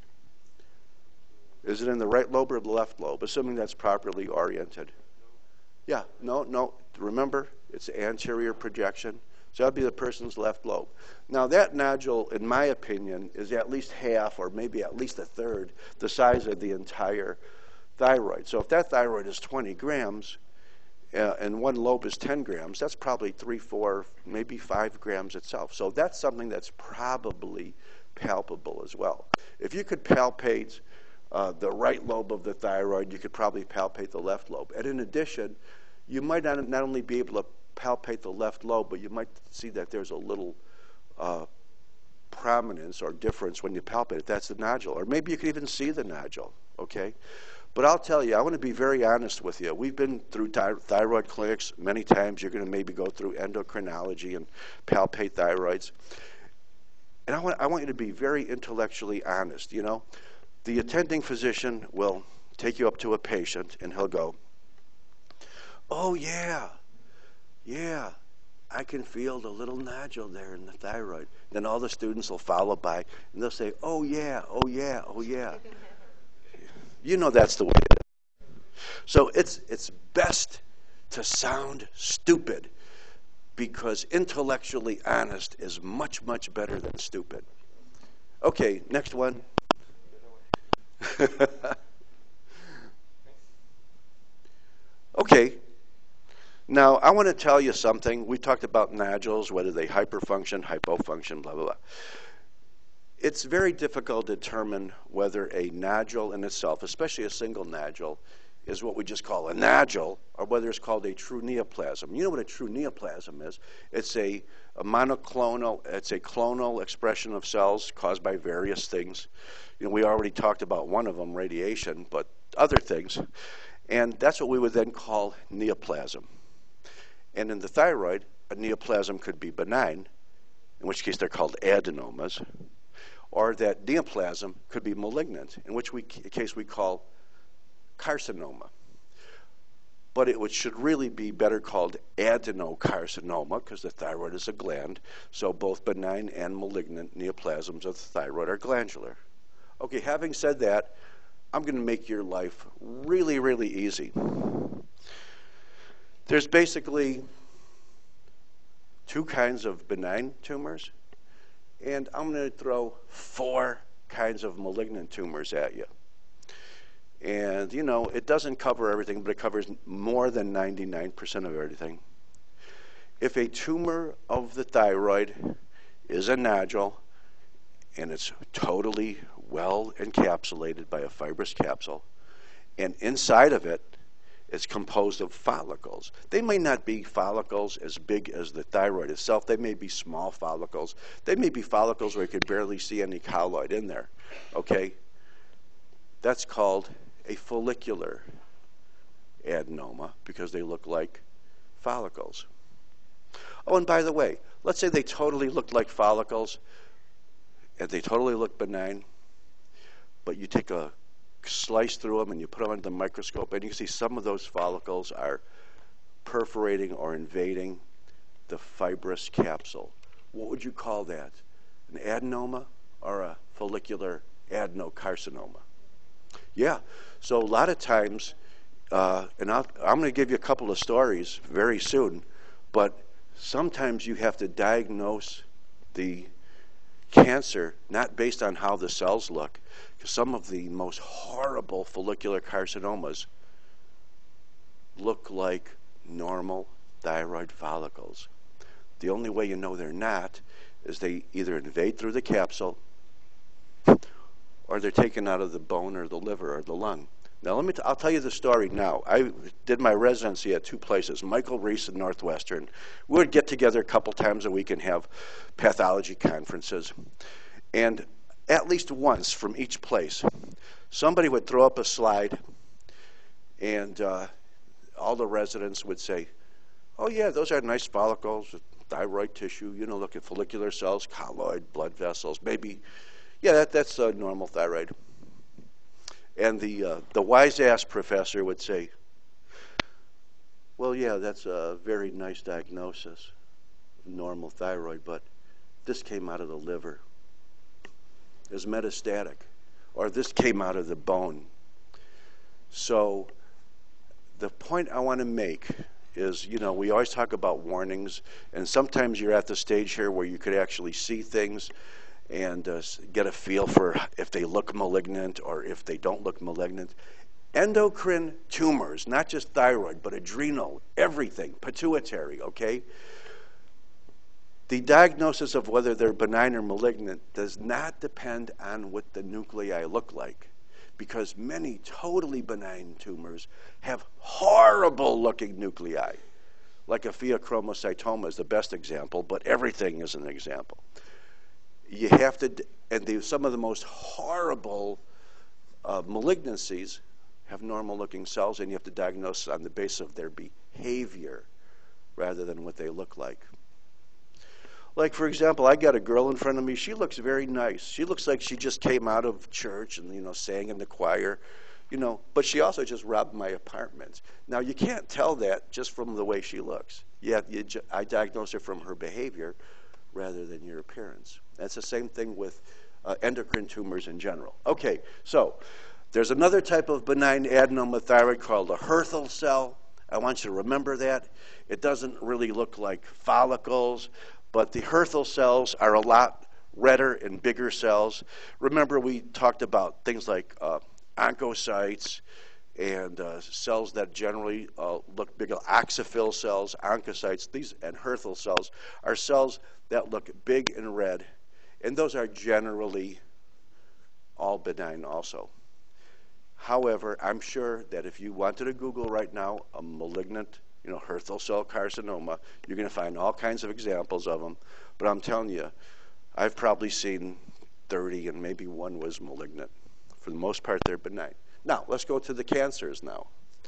Is it in the right lobe or the left lobe, assuming that's properly oriented? Yeah, no. Remember, it's anterior projection. So that'd be the person's left lobe. Now that nodule, in my opinion, is at least half or maybe at least a third the size of the entire thyroid. So if that thyroid is 20 grams and one lobe is 10 grams, that's probably 3, 4, maybe 5 grams itself. So that's something that's probably palpable as well. If you could palpate the right lobe of the thyroid, you could probably palpate the left lobe. And in addition, you might not only be able to palpate the left lobe, but you might see that there's a little prominence or difference when you palpate it. That's the nodule. Or maybe you could even see the nodule, okay? But I'll tell you, I want to be very honest with you. We've been through thyroid clinics many times. You're going to maybe go through endocrinology and palpate thyroids. And I want you to be very intellectually honest, you know? The attending physician will take you up to a patient and he'll go, oh yeah, I can feel the little nodule there in the thyroid. Then all the students will follow by and they'll say, oh yeah. You know that's the way it is. So it's best to sound stupid because intellectually honest is much, much better than stupid. Okay, next one. Okay. Now, I want to tell you something. We talked about nodules, whether they hyperfunction, hypofunction, blah, blah, blah. It's very difficult to determine whether a nodule in itself, especially a single nodule, is what we just call a nodule, or whether it's called a true neoplasm. You know what a true neoplasm is? It's a monoclonal, it's a clonal expression of cells caused by various things. You know, we already talked about one of them, radiation, but other things. And that's what we would then call neoplasm. And in the thyroid, a neoplasm could be benign, in which case they're called adenomas, or that neoplasm could be malignant, in which case we call carcinoma. But it should really be better called adenocarcinoma because the thyroid is a gland, so both benign and malignant neoplasms of the thyroid are glandular. Okay, having said that, I'm going to make your life really, really easy. There's basically 2 kinds of benign tumors, and I'm going to throw 4 kinds of malignant tumors at you. And, you know, it doesn't cover everything, but it covers more than 99% of everything. If a tumor of the thyroid is a nodule, and it's totally well encapsulated by a fibrous capsule, and inside of it, it's composed of follicles. They may not be follicles as big as the thyroid itself. They may be small follicles. They may be follicles where you could barely see any colloid in there, okay? That's called a follicular adenoma because they look like follicles. Oh, and by the way, let's say they totally look like follicles and they totally look benign, but you take a slice through them and you put them under the microscope and you can see some of those follicles are perforating or invading the fibrous capsule. What would you call that? An adenoma or a follicular adenocarcinoma? Yeah, so a lot of times, and I'm going to give you a couple of stories very soon, but sometimes you have to diagnose the cancer not based on how the cells look. Some of the most horrible follicular carcinomas look like normal thyroid follicles. The only way you know they're not is they either invade through the capsule or they're taken out of the bone or the liver or the lung. Now, I'll tell you the story now. I did my residency at 2 places, Michael Reese and Northwestern. We would get together a couple times a week and have pathology conferences. And at least once from each place, somebody would throw up a slide and all the residents would say, oh yeah, those are nice follicles, thyroid tissue, you know, look at follicular cells, colloid, blood vessels, maybe, yeah, that's a normal thyroid. And the wise-ass professor would say, well, yeah, that's a very nice diagnosis, normal thyroid, but this came out of the liver. It's metastatic. Or this came out of the bone. So the point I want to make is, you know, we always talk about warnings, and sometimes you're at the stage here where you could actually see things and get a feel for if they look malignant or if they don't look malignant. Endocrine tumors, not just thyroid, but adrenal, everything, pituitary, okay? The diagnosis of whether they're benign or malignant does not depend on what the nuclei look like, because many totally benign tumors have horrible looking nuclei. Like a pheochromocytoma is the best example, but everything is an example. You have to, and some of the most horrible malignancies have normal looking cells, and you have to diagnose on the basis of their behavior rather than what they look like. Like, for example, I got a girl in front of me. She looks very nice. She looks like she just came out of church and, you know, sang in the choir, you know, but she also just robbed my apartment. Now, you can't tell that just from the way she looks. I diagnose her from her behavior rather than your appearance. That's the same thing with endocrine tumors in general. Okay, so there's another type of benign adenoma thyroid called a Hürthle cell. I want you to remember that. It doesn't really look like follicles, but the Hürthle cells are a lot redder and bigger cells. Remember, we talked about things like oncocytes and cells that generally look bigger, oxyphil cells, oncocytes. These and Hürthle cells are cells that look big and red, and those are generally all benign also. However, I'm sure that if you wanted to Google right now a malignant, you know, Hürthle cell carcinoma, you're going to find all kinds of examples of them. But I'm telling you, I've probably seen 30, and maybe one was malignant. For the most part, they're benign. Now, let's go to the cancers now.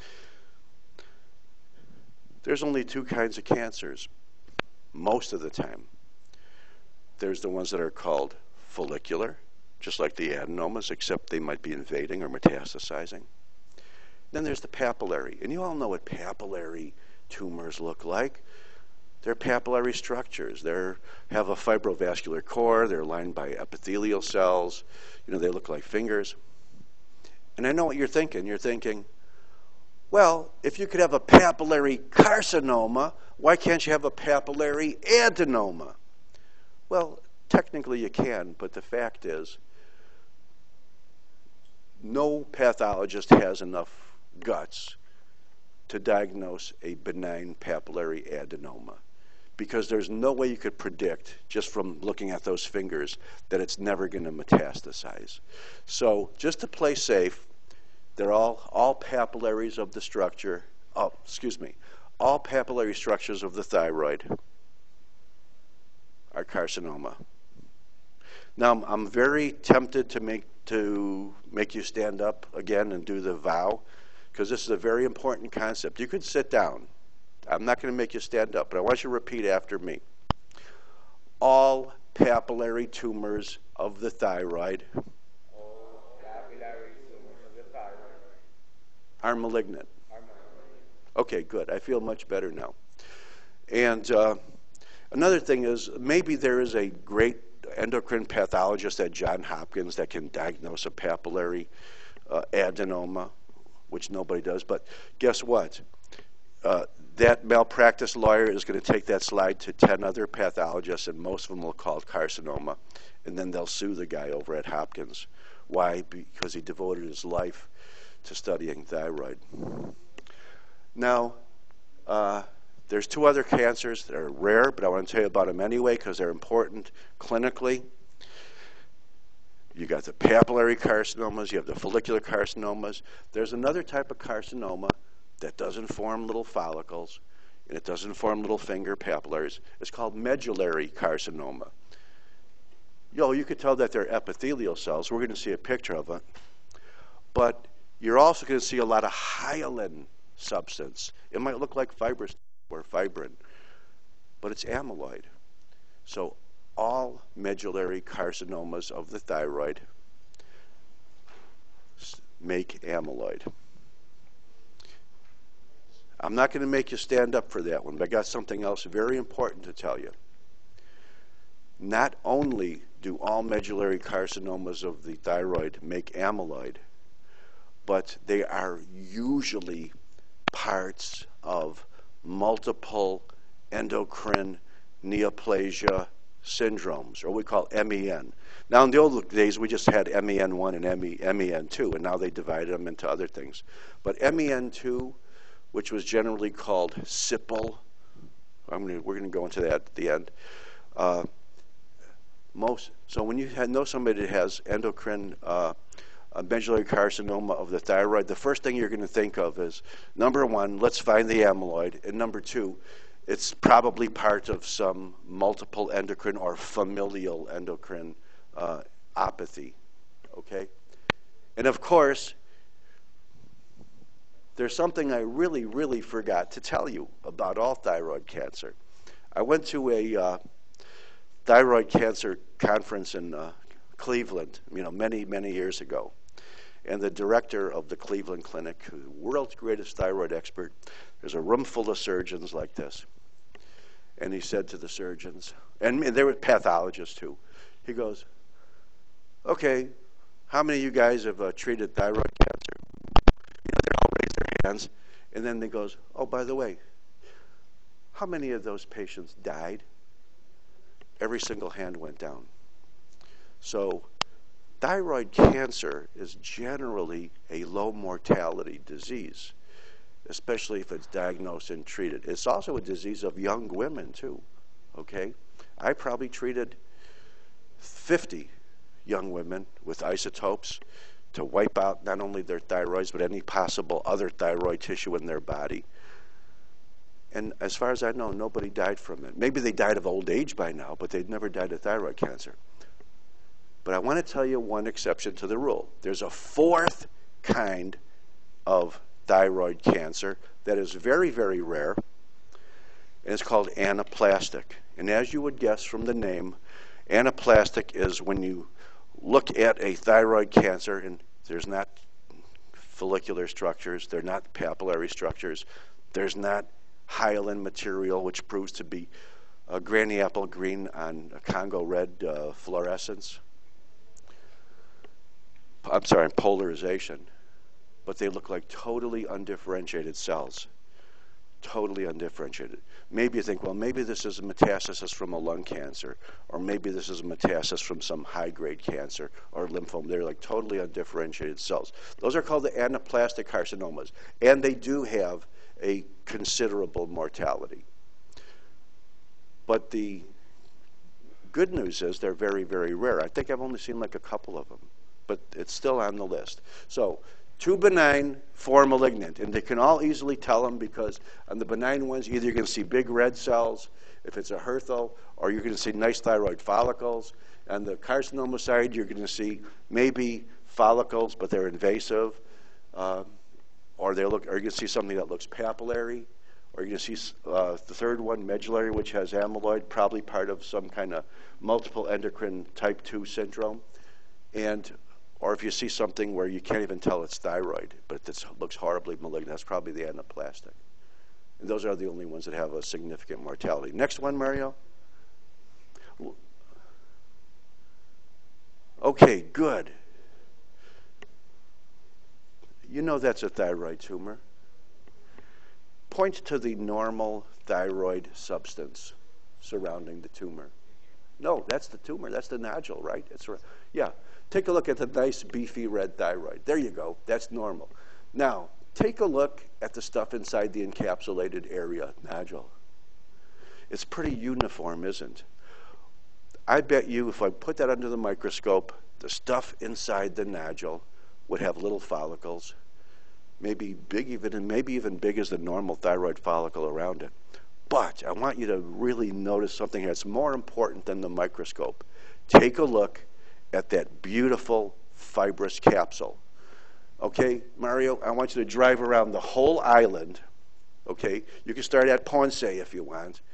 There's only two kinds of cancers most of the time. There's the ones that are called follicular, just like the adenomas, except they might be invading or metastasizing. Then there's the papillary, and you all know what papillary tumors look like. They're papillary structures. They have a fibrovascular core. They're lined by epithelial cells. You know, they look like fingers. And I know what you're thinking. You're thinking, well, if you could have a papillary carcinoma, why can't you have a papillary adenoma? Well, technically you can, but the fact is, no pathologist has enough guts to diagnose a benign papillary adenoma, because there's no way you could predict just from looking at those fingers that it's never going to metastasize. So just to play safe, they're all papillaries of the structure, all papillary structures of the thyroid are carcinoma. Now, I'm very tempted to make you stand up again and do the vow, because this is a very important concept. You could sit down. I'm not going to make you stand up, but I want you to repeat after me. All papillary tumors of the thyroid are malignant. Okay, good. I feel much better now. And another thing is, maybe there is a great endocrine pathologist at Johns Hopkins that can diagnose a papillary adenoma, which nobody does. But guess what? That malpractice lawyer is going to take that slide to 10 other pathologists, and most of them will call it carcinoma, and then they'll sue the guy over at Hopkins. Why? Because he devoted his life to studying thyroid. Now, there's two other cancers that are rare, but I want to tell you about them anyway because they're important clinically. You got the papillary carcinomas, you have the follicular carcinomas. There's another type of carcinoma that doesn't form little follicles, and it doesn't form little finger papillaries. It's called medullary carcinoma. You could tell that they're epithelial cells. We're going to see a picture of it. But you're also going to see a lot of hyaline substance. It might look like fibrous or fibrin. but it's amyloid. So all medullary carcinomas of the thyroid make amyloid. I'm not going to make you stand up for that one, but I got something else very important to tell you. Not only do all medullary carcinomas of the thyroid make amyloid, but they are usually parts of multiple endocrine neoplasia syndromes, or we call MEN. Now, in the old days, we just had MEN1 and MEN2, and now they divided them into other things. But MEN2, which was generally called SIPL, we're going to go into that at the end. So when you know somebody that has endocrine medullary carcinoma of the thyroid, the first thing you're going to think of is, number one, let's find the amyloid, and number two, it's probably part of some multiple endocrine or familial endocrine opathy, okay? And of course, there's something I really, really forgot to tell you about all thyroid cancer. I went to a thyroid cancer conference in Cleveland, many, many years ago. And the director of the Cleveland Clinic, the world's greatest thyroid expert, there's a room full of surgeons like this. And he said to the surgeons, and there were pathologists too, he goes, okay, how many of you guys have treated thyroid cancer? They all raise their hands. And then he goes, oh, by the way, how many of those patients died? Every single hand went down. So thyroid cancer is generally a low mortality disease, especially if it's diagnosed and treated. It's also a disease of young women too, okay? I probably treated 50 young women with isotopes to wipe out not only their thyroids, but any possible other thyroid tissue in their body. And as far as I know, nobody died from it. Maybe they died of old age by now, but they'd never died of thyroid cancer. But I want to tell you one exception to the rule. There's a fourth kind of thyroid cancer that is very, very rare, and it's called anaplastic. And as you would guess from the name, anaplastic is when you look at a thyroid cancer and there's not follicular structures, they're not papillary structures, there's not hyaline material, which proves to be granny apple green on Congo red fluorescence. I'm sorry, polarization. But they look like totally undifferentiated cells. Totally undifferentiated. Maybe you think, well, maybe this is a metastasis from a lung cancer, or maybe this is a metastasis from some high-grade cancer or lymphoma. They're like totally undifferentiated cells. Those are called the anaplastic carcinomas, and they do have a considerable mortality. But the good news is they're very, very rare. I think I've only seen like a couple of them, but it's still on the list. So 2 benign, 4 malignant, and they can all easily tell them because on the benign ones, either you're going to see big red cells, if it's a HER2, or you're going to see nice thyroid follicles. On the carcinoma side, you're going to see maybe follicles, but they're invasive, or you're going to see something that looks papillary, or you're going to see the third one, medullary, which has amyloid, probably part of some kind of multiple endocrine type 2 syndrome, or if you see something where you can't even tell it's thyroid, but it looks horribly malignant, that's probably the anaplastic. And those are the only ones that have a significant mortality. Next one, Mario. Okay, good. You know that's a thyroid tumor. Point to the normal thyroid substance surrounding the tumor. No, that's the tumor. That's the nodule, right? Yeah. Take a look at the nice, beefy red thyroid. There you go. That's normal. Now, take a look at the stuff inside the encapsulated area nodule. It's pretty uniform, isn't it? I bet you if I put that under the microscope, the stuff inside the nodule would have little follicles, maybe big even big as the normal thyroid follicle around it. But I want you to really notice something that's more important than the microscope. Take a look at that beautiful fibrous capsule. Okay, Mario, I want you to drive around the whole island. Okay, you can start at Ponce if you want,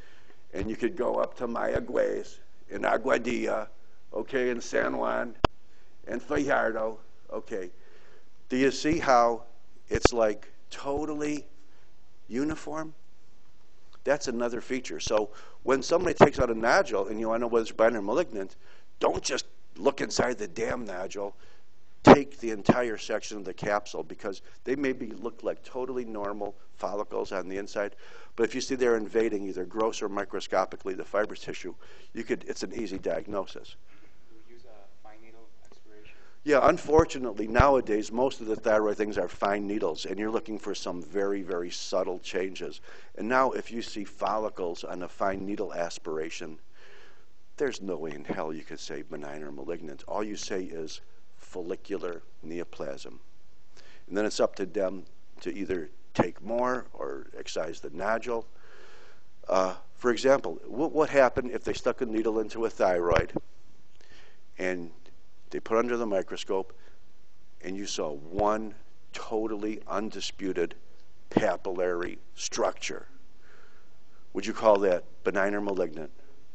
And you could go up to Mayagüez, in Aguadilla, okay, in San Juan, and Fajardo, okay. Do you see how it's like totally uniform? That's another feature. So when somebody takes out a nodule and you want to know whether it's benign or malignant, don't just look inside the damn nodule. Take the entire section of the capsule, because they maybe look like totally normal follicles on the inside, but if you see they're invading either gross or microscopically the fibrous tissue, it's an easy diagnosis. You use a fine needle aspiration? Yeah, unfortunately, nowadays, most of the thyroid things are fine needles, and you're looking for some very, very subtle changes. And now if you see follicles on a fine needle aspiration, there's no way in hell you could say benign or malignant. All you say is follicular neoplasm. And then it's up to them to either take more or excise the nodule. For example, what would happen if they stuck a needle into a thyroid and they put under the microscope and you saw one totally undisputed papillary structure? Would you call that benign or malignant?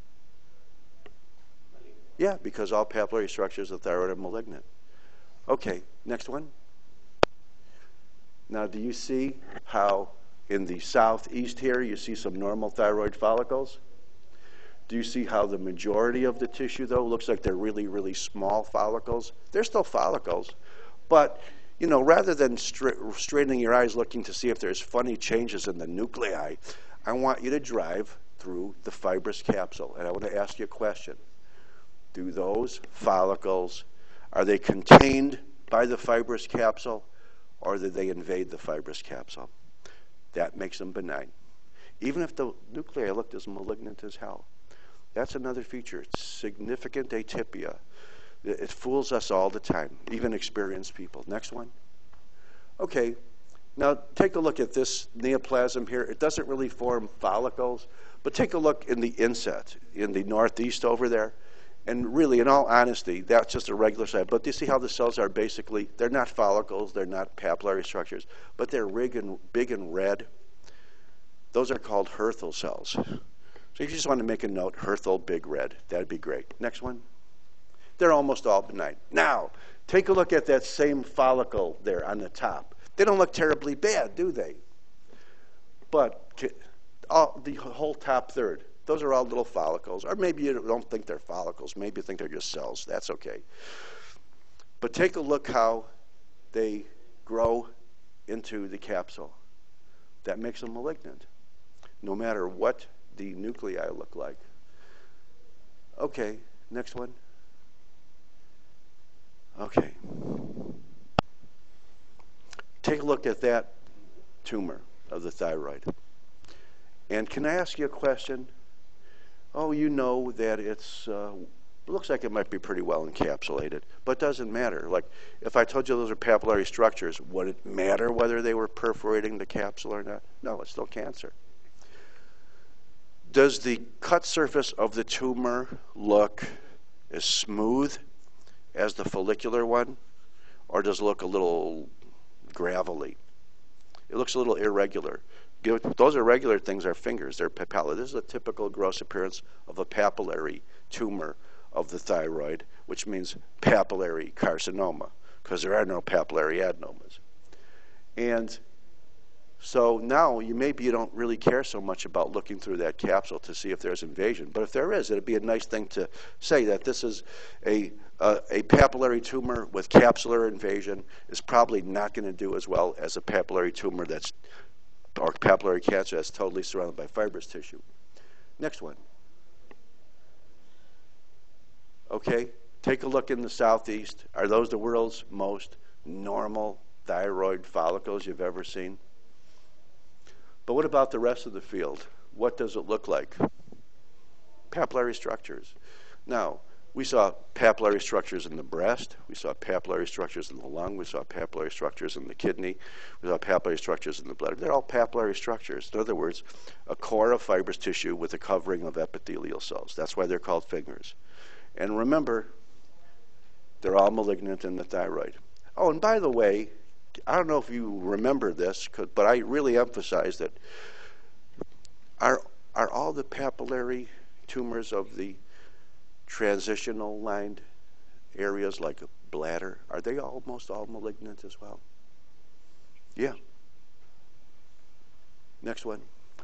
Yeah, because all papillary structures of the thyroid are malignant. Okay, next one. Now, do you see how in the southeast here you see some normal thyroid follicles? Do you see how the majority of the tissue, though, looks like they're really, really small follicles? They're still follicles, but, you know, rather than straining your eyes looking to see if there's funny changes in the nuclei, I want you to drive through the fibrous capsule, and I want to ask you a question. Do those follicles, are they contained by the fibrous capsule, or do they invade the fibrous capsule? That makes them benign. Even if the nuclei looked as malignant as hell. That's another feature. It's significant atypia. It fools us all the time, even experienced people. Next one. Okay, now take a look at this neoplasm here. It doesn't really form follicles, but take a look in the inset, in the northeast over there. And really, in all honesty, that's just a regular size. But do you see how the cells are basically, they're not follicles, they're not papillary structures, but they're big and red. Those are called Hürthle cells. So if you just want to make a note, Hürthle, big red, that'd be great. Next one. They're almost all benign. Now, take a look at that same follicle there on the top. They don't look terribly bad, do they? But the whole top third, those are all little follicles. Or maybe you don't think they're follicles. Maybe you think they're just cells. That's okay. But take a look how they grow into the capsule. That makes them malignant, no matter what the nuclei look like. Okay, next one. Okay. Take a look at that tumor of the thyroid. And can I ask you a question? Oh, you know that it looks like it might be pretty well encapsulated, but it doesn't matter. Like, if I told you those are papillary structures, would it matter whether they were perforating the capsule or not? No, it's still cancer. Does the cut surface of the tumor look as smooth as the follicular one, or does it look a little gravelly? It looks a little irregular. Those irregular things are fingers. They're papilla. This is a typical gross appearance of a papillary tumor of the thyroid, which means papillary carcinoma, because there are no papillary adenomas. And so now maybe you don't really care so much about looking through that capsule to see if there's invasion. But if there is, it'd be a nice thing to say that this is a papillary tumor with capsular invasion is probably not going to do as well as a papillary tumor or papillary cancer that's totally surrounded by fibrous tissue. Next one. Okay, take a look in the southeast. Are those the world's most normal thyroid follicles you've ever seen? But what about the rest of the field? What does it look like? Papillary structures. Now, we saw papillary structures in the breast. We saw papillary structures in the lung. We saw papillary structures in the kidney. We saw papillary structures in the blood. They're all papillary structures. In other words, a core of fibrous tissue with a covering of epithelial cells. That's why they're called fingers. And remember, they're all malignant in the thyroid. Oh, and by the way, I don't know if you remember this, but I really emphasize that are all the papillary tumors of the transitional lined areas like a bladder, are they almost all malignant as well? Yeah. Next one.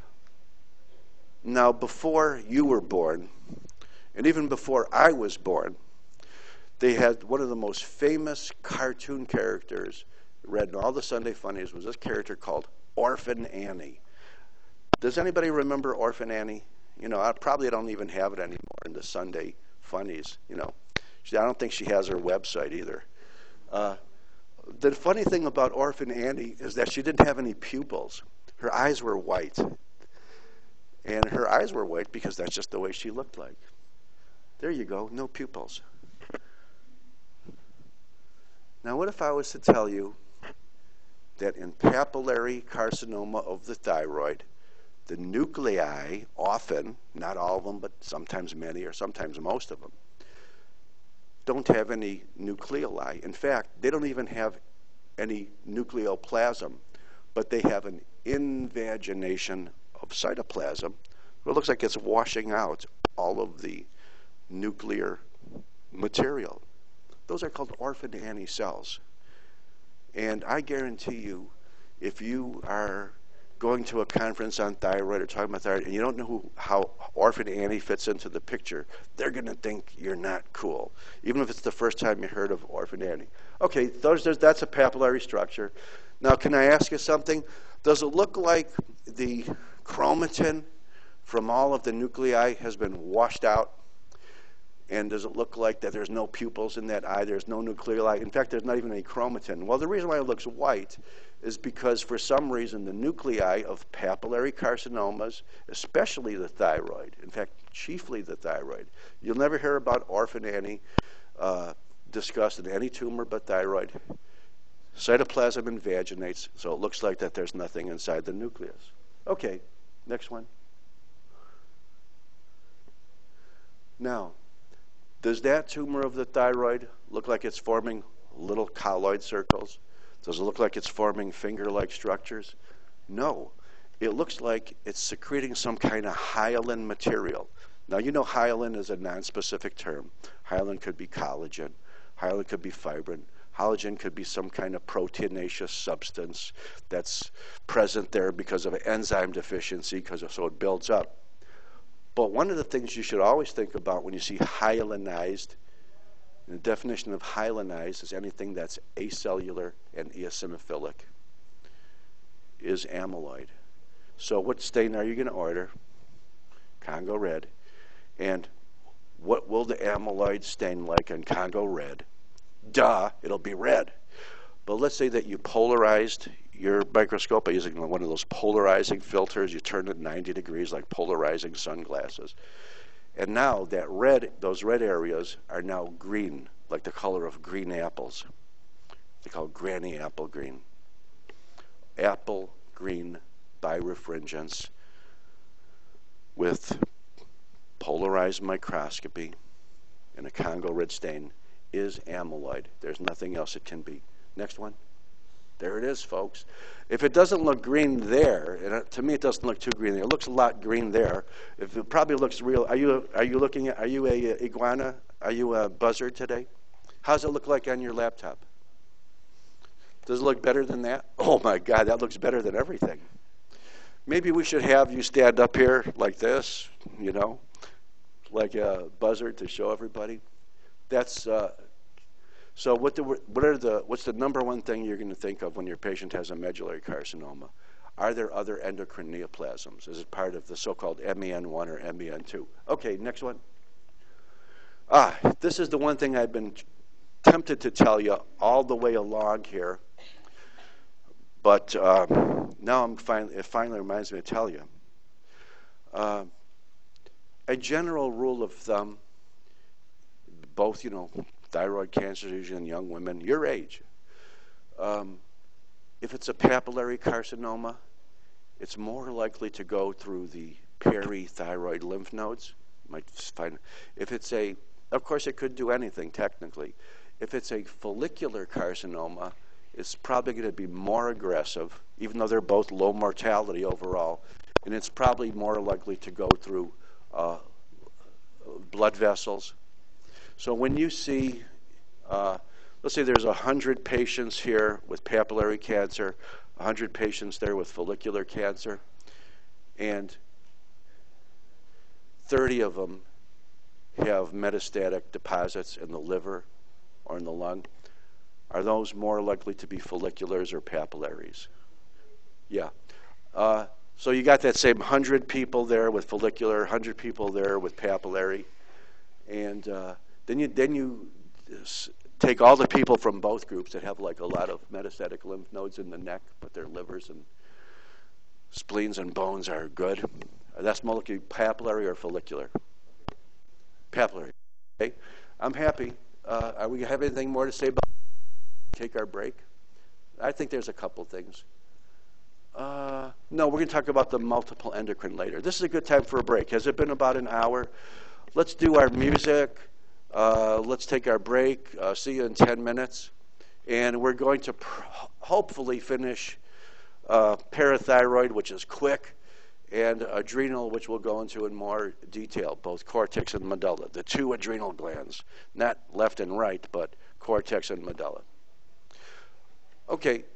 Now, before you were born, and even before I was born, they had one of the most famous cartoon characters read in all the Sunday funnies was this character called Orphan Annie. Does anybody remember Orphan Annie? You know, I probably don't even have it anymore in the Sunday funnies. You know, I don't think she has her website either. The funny thing about Orphan Annie is that she didn't have any pupils. Her eyes were white. And her eyes were white because that's just the way she looked like. There you go, no pupils. Now, what if I was to tell you that in papillary carcinoma of the thyroid, the nuclei often, not all of them, but sometimes many or sometimes most of them, don't have any nucleoli. In fact, they don't even have any nucleoplasm, but they have an invagination of cytoplasm. It looks like it's washing out all of the nuclear material. Those are called Orphan Annie cells. And I guarantee you, if you are going to a conference on thyroid or talking about thyroid and you don't know how Orphan Annie fits into the picture, they're going to think you're not cool, even if it's the first time you heard of Orphan Annie. Okay, that's a papillary structure. Now, can I ask you something? Does it look like the chromatin from all of the nuclei has been washed out? And does it look like that there's no pupils in that eye? There's no nucleoli. In fact, there's not even any chromatin. Well, the reason why it looks white is because for some reason the nuclei of papillary carcinomas, especially the thyroid, in fact, chiefly the thyroid, you'll never hear about Orphan Annie discussed in any tumor but thyroid. Cytoplasm invaginates, so it looks like that there's nothing inside the nucleus. Okay, next one. Now, does that tumor of the thyroid look like it's forming little colloid circles? Does it look like it's forming finger-like structures? No. It looks like it's secreting some kind of hyaline material. Now, you know hyaline is a nonspecific term. Hyaline could be collagen. Hyaline could be fibrin. Halogen could be some kind of proteinaceous substance that's present there because of an enzyme deficiency, so it builds up. But one of the things you should always think about when you see hyalinized, and the definition of hyalinized is anything that's acellular and eosinophilic, is amyloid. So what stain are you going to order? Congo red. And what will the amyloid stain like in Congo red? Duh, it'll be red. But let's say that you polarized your microscope by using one of those polarizing filters. You turn it 90 degrees like polarizing sunglasses. And now that those red areas are now green, like the color of green apples. They're called granny apple green. Apple green birefringence with polarized microscopy and a Congo red stain is amyloid. There's nothing else it can be. Next one. There it is, folks. If it doesn't look green there, and to me it doesn't look too green there. It looks a lot green there. If it probably looks real. Are you a iguana? Are you a buzzard today? How does it look like on your laptop? Does it look better than that? Oh my God, that looks better than everything. Maybe we should have you stand up here like this, you know, like a buzzard to show everybody. That's so. What's the number one thing you're going to think of when your patient has a medullary carcinoma? Are there other endocrine neoplasms? Is it part of the so-called MEN1 or MEN2? Okay, next one. This is the one thing I've been tempted to tell you all the way along here, but now it finally reminds me to tell you. A general rule of thumb, both, thyroid cancer is usually in young women, your age. If it's a papillary carcinoma, it's more likely to go through the parathyroid lymph nodes. Might find if it's of course it could do anything technically. If it's a follicular carcinoma, it's probably going to be more aggressive, even though they're both low mortality overall. and it's probably more likely to go through blood vessels. So when you see, let's say there's 100 patients here with papillary cancer, 100 patients there with follicular cancer, and 30 of them have metastatic deposits in the liver or in the lung. Are those more likely to be folliculars or papillaries? Yeah. So you got that same 100 people there with follicular, 100 people there with papillary, and then you take all the people from both groups that have like a lot of metastatic lymph nodes in the neck, but their livers and spleens and bones are good. That's more likely papillary or follicular. Papillary. Okay, I'm happy. Are we have anything more to say about? Take our break. I think there's a couple things. No, we're going to talk about the multiple endocrine later. This is a good time for a break. Has it been about an hour? Let's do our music. Let's take our break. See you in 10 minutes. And we're going to hopefully finish parathyroid, which is quick, and adrenal, which we'll go into in more detail, both cortex and medulla, the two adrenal glands, not left and right, but cortex and medulla. Okay.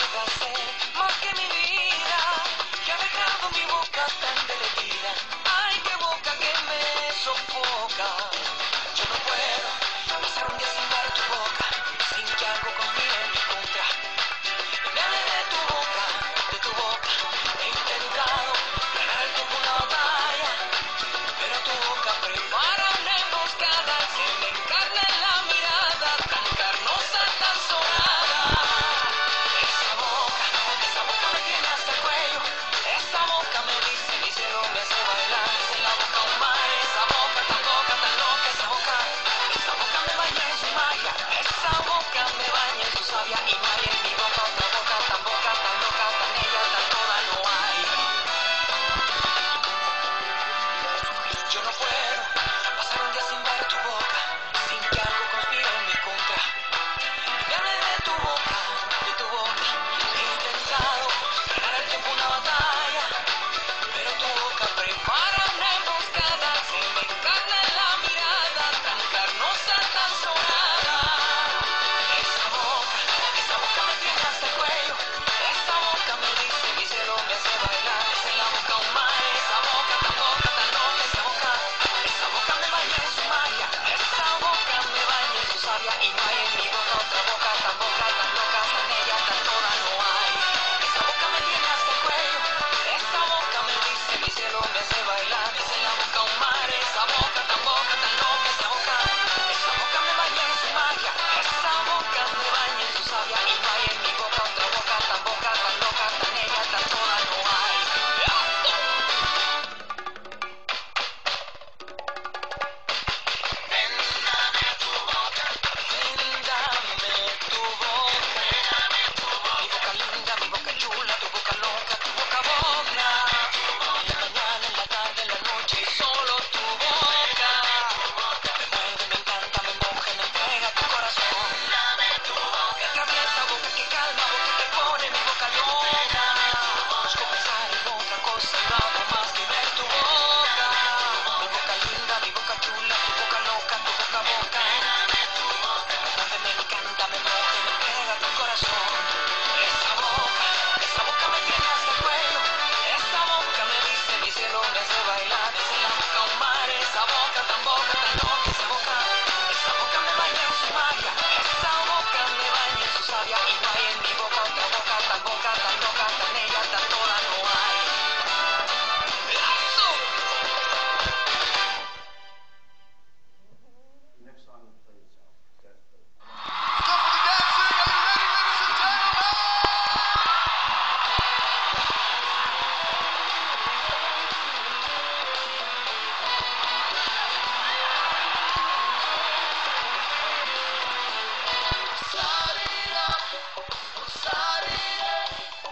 placer, más que mi vida, que ha dejado mi boca tan derretida. Ay, qué boca que me sofoca. Yo no puedo pasar un día sin ver tu boca, sin que algo conspire en mi contra. Me hable de tu boca, he intentado ganar el tiempo una batalla, pero tu boca prepara una emboscada, se me encarna en la mirada, tan carnosa, tan sonada. Esa boca me tiene hasta el cuello, esa boca me dice mi cielo, me hace bailar, es en la boca un mar, esa boca tan loca, esa boca me baña en su magia, esa boca me baña en su savia, y no hay en mi boca otra boca tan loca, tan ella, tan toda no hay. Yo no puedo pasar un día sin ver tu boca, sin que algo conspire en mi contra. Me hable de tu boca, he intentado ganar el tiempo una batalla, pero tu boca prepara una emboscada, se me encarna en la mirada, tan carnosa, tan sonada. Esa boca me tiene hasta el cuello, esa boca me dice mi cielo, me hace bailar, es en la boca un mar, esa boca tan loca, esa boca me baña en su magia, esa boca me baña en su savia, y no hay en mi boca otra boca tan loca, tan ella, tan toda no hay. Esa boca me tiene hasta el cuello, esa boca me dice mi cielo, me hace bailar, es en la boca un mar, esa boca tan loca, esa boca me baña en su magia, esa boca me baña en su savia, y no hay en mi boca otra boca tan loca, tan ella, tan toda no hay. Mi boca chula, tu boca loca, tu boca boca. En la mañana, en la tarde, en la noche, y solo tu boca. Me mueve, me encanta, me moja, me entrega tu corazón. Me atraviesa, boca que calma, boca que pone mi boca loca. Busco pensar en otra cosa, no hago más que ver tu boca. Mi boca linda, mi boca chula, tu boca loca, tu boca boca. Me mueve, me encanta, me moja, me entrega tu corazón. Esa boca me tiene hasta el cuello, esa boca me dice mi cielo, me hace bailar, es en la boca un mar, esa boca tan loca, esa boca me baña en su magia, esa boca me baña en su savia, y no hay en mi boca otra boca tan loca, tan ella, tan toda no hay. ¡Lazo! Next song will play itself. That's the... Stop for the dancing. Are you ready, ladies and gentlemen? Start it up.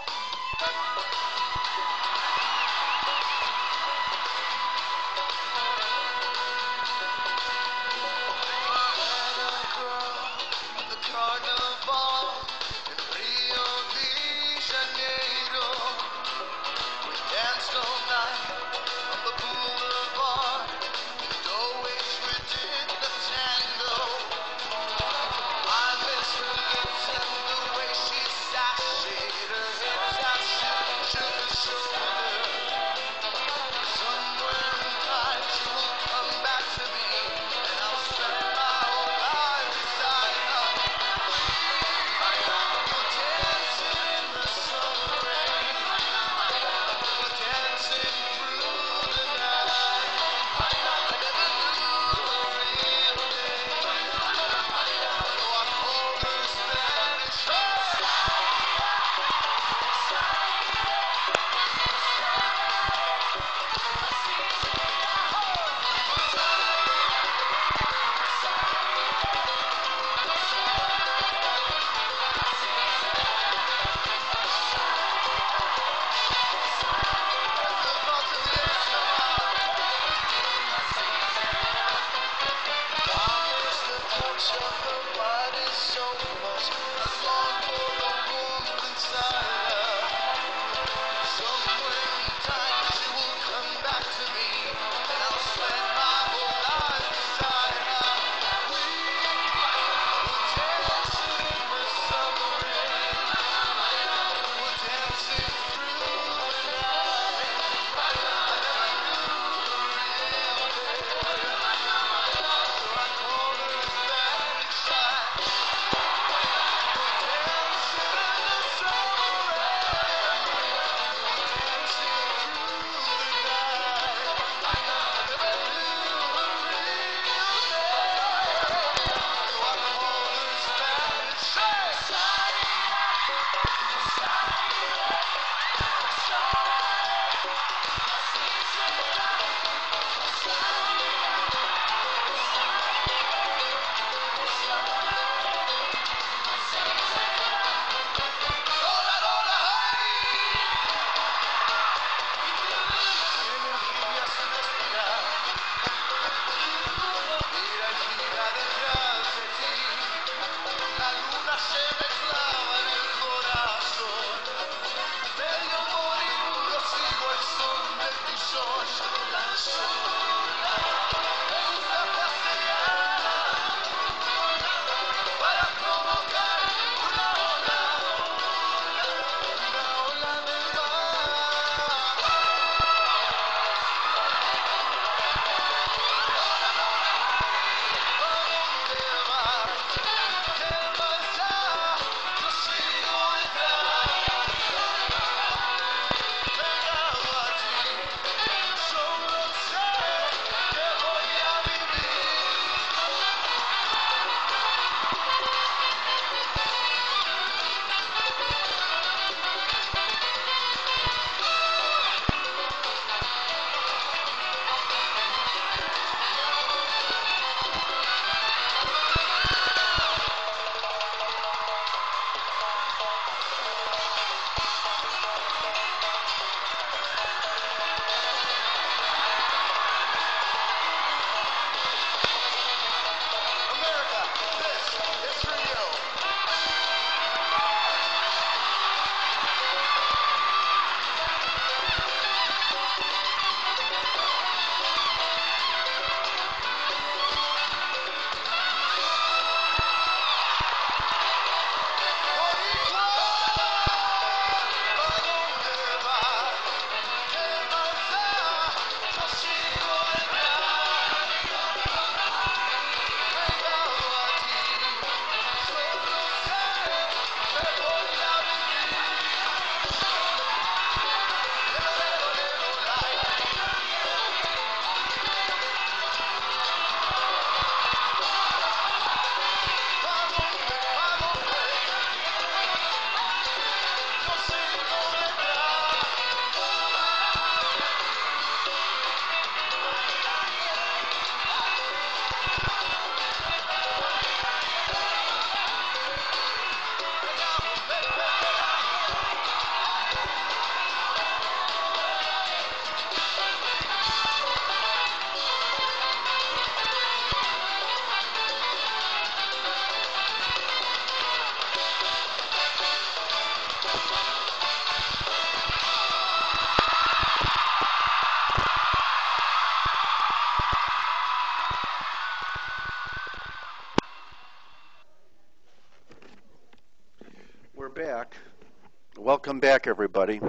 Welcome back, everybody.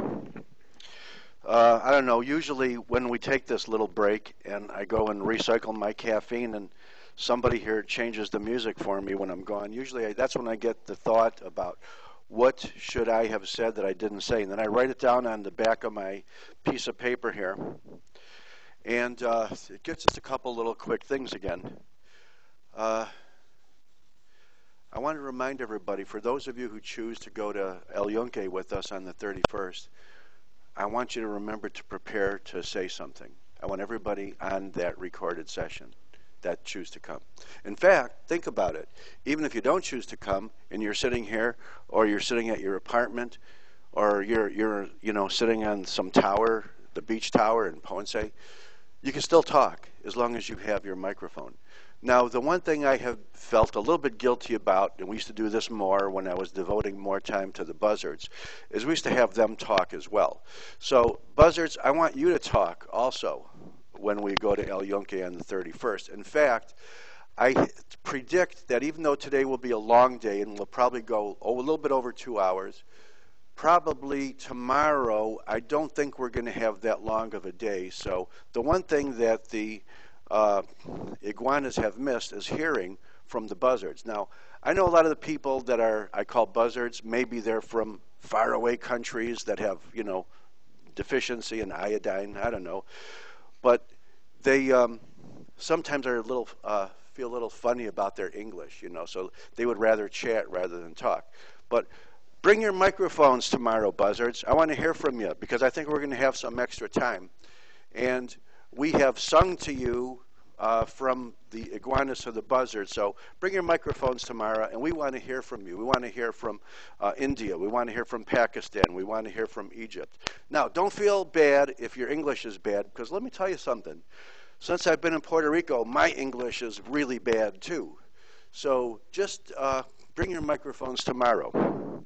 I don't know, usually when we take this little break and I go and recycle my caffeine and somebody here changes the music for me when I'm gone, usually that's when I get the thought about what should I have said that I didn't say. And then I write it down on the back of my piece of paper here. And it gets us a couple little quick things again. I want to remind everybody, for those of you who choose to go to El Yunque with us on the 31st, I want you to remember to prepare to say something. I want everybody on that recorded session that choose to come. In fact, think about it. Even if you don't choose to come and you're sitting here or you're sitting at your apartment or you're sitting on some tower, the beach tower in Ponce, you can still talk as long as you have your microphone. Now, the one thing I have felt a little bit guilty about, and we used to do this more when I was devoting more time to the buzzards, is we used to have them talk as well. So, buzzards, I want you to talk also when we go to El Yunque on the 31st. In fact, I predict that even though today will be a long day and we'll probably go a little bit over 2 hours, probably tomorrow, I don't think we're going to have that long of a day. So the one thing that the iguanas have missed is hearing from the buzzards. Now, I know a lot of the people that I call buzzards, maybe they're from faraway countries that have, deficiency in iodine, I don't know. But they sometimes are feel a little funny about their English, so they would rather chat rather than talk. But bring your microphones tomorrow, buzzards. I want to hear from you because I think we're going to have some extra time. And we have sung to you from the iguanas to the buzzards. So bring your microphones tomorrow, and we want to hear from you. We want to hear from India. We want to hear from Pakistan. We want to hear from Egypt. Now, don't feel bad if your English is bad, because let me tell you something. Since I've been in Puerto Rico, my English is really bad, too. So just bring your microphones tomorrow.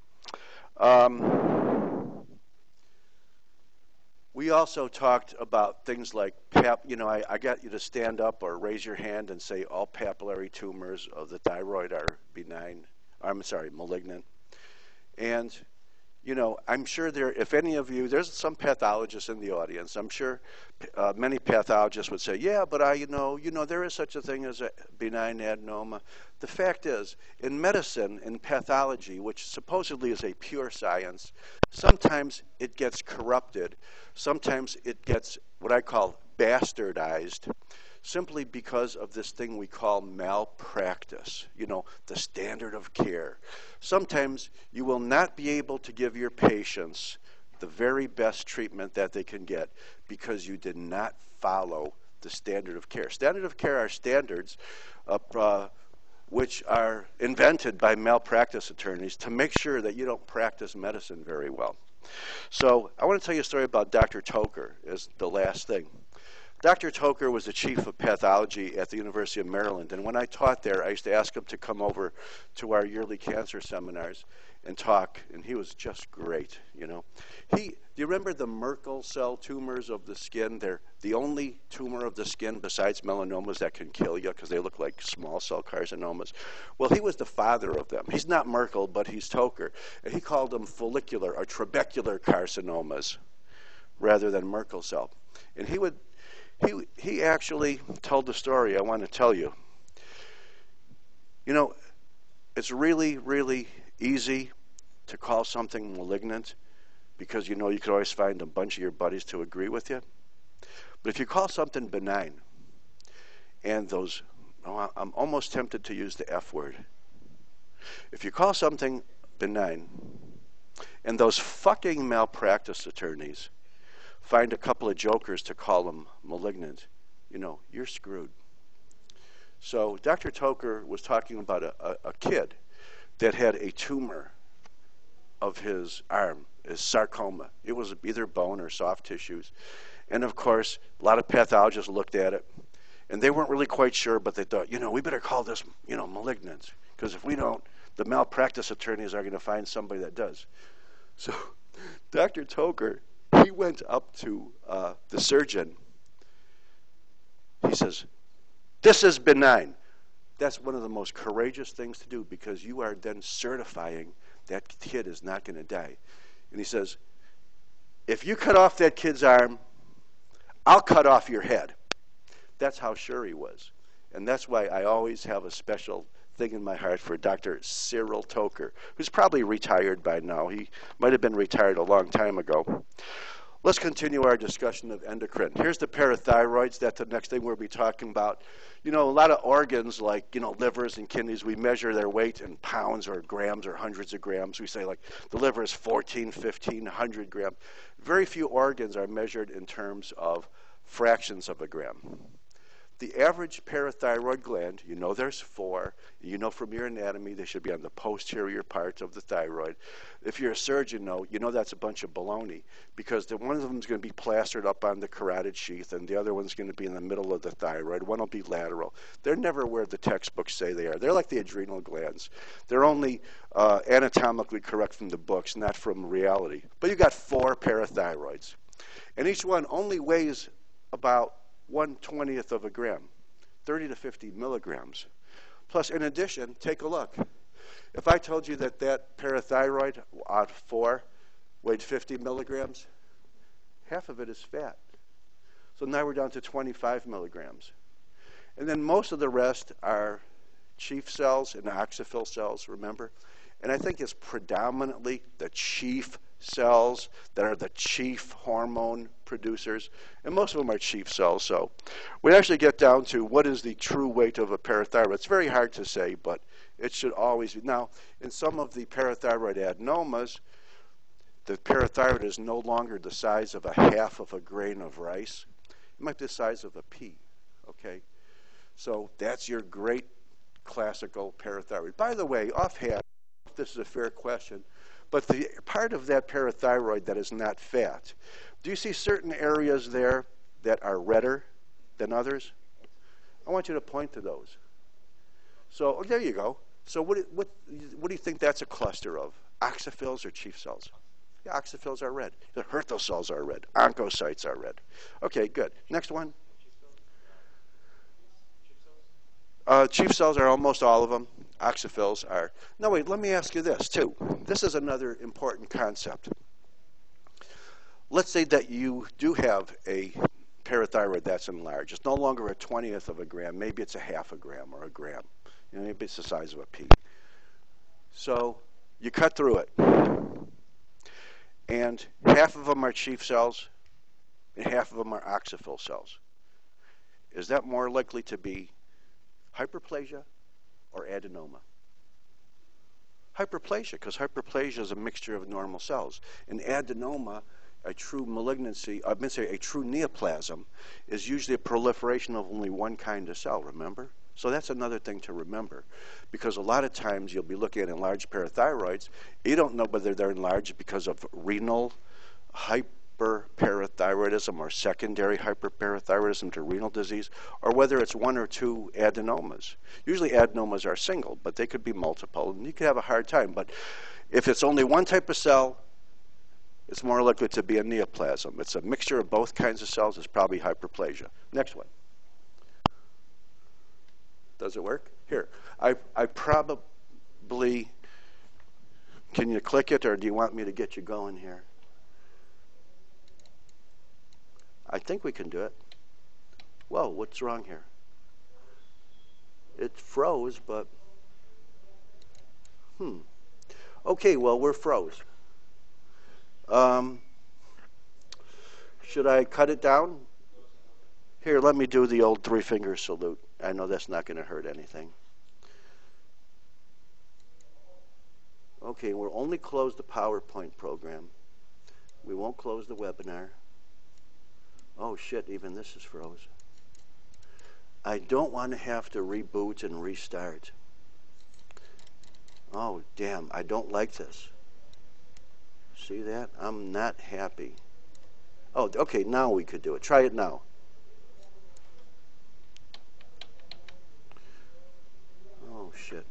We also talked about things like, I got you to stand up or raise your hand and say all papillary tumors of the thyroid are malignant. And, I'm sure if any of you, there's some pathologists in the audience. I'm sure many pathologists would say, yeah, but there is such a thing as a benign adenoma. The fact is, in medicine, in pathology, which supposedly is a pure science, sometimes it gets corrupted. Sometimes it gets what I call bastardized, simply because of this thing we call malpractice, the standard of care. Sometimes you will not be able to give your patients the very best treatment that they can get because you did not follow the standard of care. Standard of care are standards which are invented by malpractice attorneys to make sure that you don't practice medicine very well. So I want to tell you a story about Dr. Toker as the last thing. Dr. Toker was the chief of pathology at the University of Maryland, and when I taught there, I used to ask him to come over to our yearly cancer seminars and talk, and he was just great, Do you remember the Merkel cell tumors of the skin? They're the only tumor of the skin besides melanomas that can kill you because they look like small cell carcinomas. Well, he was the father of them. He's not Merkel, but he's Toker, and he called them follicular or trabecular carcinomas rather than Merkel cell. And he actually told the story I want to tell you. It's really, really easy to call something malignant because you could always find a bunch of your buddies to agree with you. But if you call something benign, and I'm almost tempted to use the F word. If you call something benign, and those fucking malpractice attorneys find a couple of jokers to call them malignant, you're screwed. So Dr. Toker was talking about a kid that had a tumor of his arm, his sarcoma. It was either bone or soft tissues. And of course, a lot of pathologists looked at it, and they weren't really quite sure, but they thought, we better call this, malignant, because if we don't, the malpractice attorneys are going to find somebody that does. So Dr. Toker, he went up to the surgeon. He says, this is benign. That's one of the most courageous things to do because you are then certifying that kid is not going to die. And he says, if you cut off that kid's arm, I'll cut off your head. That's how sure he was. And that's why I always have a special thing in my heart for Dr. Cyril Toker, who's probably retired by now. He might have been retired a long time ago. Let's continue our discussion of endocrine. Here's the parathyroids. That's the next thing we'll be talking about. You know, a lot of organs like, livers and kidneys, we measure their weight in pounds or grams or hundreds of grams. We say like the liver is 14, 15, 100 grams. Very few organs are measured in terms of fractions of a gram. The average parathyroid gland, there's 4. From your anatomy, they should be on the posterior part of the thyroid. If you're a surgeon, that's a bunch of baloney because one of them is going to be plastered up on the carotid sheath and the other one's going to be in the middle of the thyroid. One will be lateral. They're never where the textbooks say they are. They're like the adrenal glands. They're only anatomically correct from the books, not from reality. But you've got 4 parathyroids. And each one only weighs about 1/20th of a gram, 30 to 50 milligrams. Plus, in addition, take a look. If I told you that parathyroid out of 4 weighed 50 milligrams, half of it is fat. So now we're down to 25 milligrams. And then most of the rest are chief cells and oxyphil cells, remember? And I think it's predominantly the chief cells that are the chief hormone producers, and most of them are chief cells. So we actually get down to what is the true weight of a parathyroid. It's very hard to say, but it should always be. Now, in some of the parathyroid adenomas, the parathyroid is no longer the size of a half of a grain of rice. It might be the size of a pea, okay? So that's your great classical parathyroid. By the way, offhand, this is a fair question, but the part of that parathyroid that is not fat, do you see certain areas there that are redder than others? I want you to point to those. So there you go. So what do you think that's a cluster of? Oxyphils or chief cells? Yeah, oxyphils are red. The Hürthle cells are red. Oncocytes are red. Okay, good. Next one. Chief cells are almost all of them. Oxyphils are. No, wait, let me ask you this, too. This is another important concept. Let's say that you do have a parathyroid that's enlarged. It's no longer a 20th of a gram. Maybe it's a half a gram or a gram. Maybe it's the size of a pea. So you cut through it. And half of them are chief cells, and half of them are oxyphil cells. Is that more likely to be hyperplasia or adenoma? Hyperplasia, because hyperplasia is a mixture of normal cells. And adenoma, a true malignancy, a true neoplasm, is usually a proliferation of only one kind of cell, remember? So that's another thing to remember, because a lot of times you'll be looking at enlarged parathyroids. You don't know whether they're enlarged because of renal hyperparathyroidism or secondary hyperparathyroidism to renal disease, or whether it's 1 or 2 adenomas. Usually adenomas are single, but they could be multiple, and you could have a hard time. But if it's only one type of cell, it's more likely to be a neoplasm. It's a mixture of both kinds of cells. It's probably hyperplasia. Next one. Does it work? Here. I probably, can you click it, or do you want me to get you going here? I think we can do it. Whoa, what's wrong here? It froze, but, Okay, well, we're froze. Should I cut it down? Here, let me do the old 3-finger salute. I know that's not going to hurt anything. Okay, we'll only close the PowerPoint program. We won't close the webinar. Oh shit, even this is froze. I don't want to have to reboot and restart. Oh damn, I don't like this. See that? I'm not happy. Oh, okay, now we could do it. Try it now. Oh shit.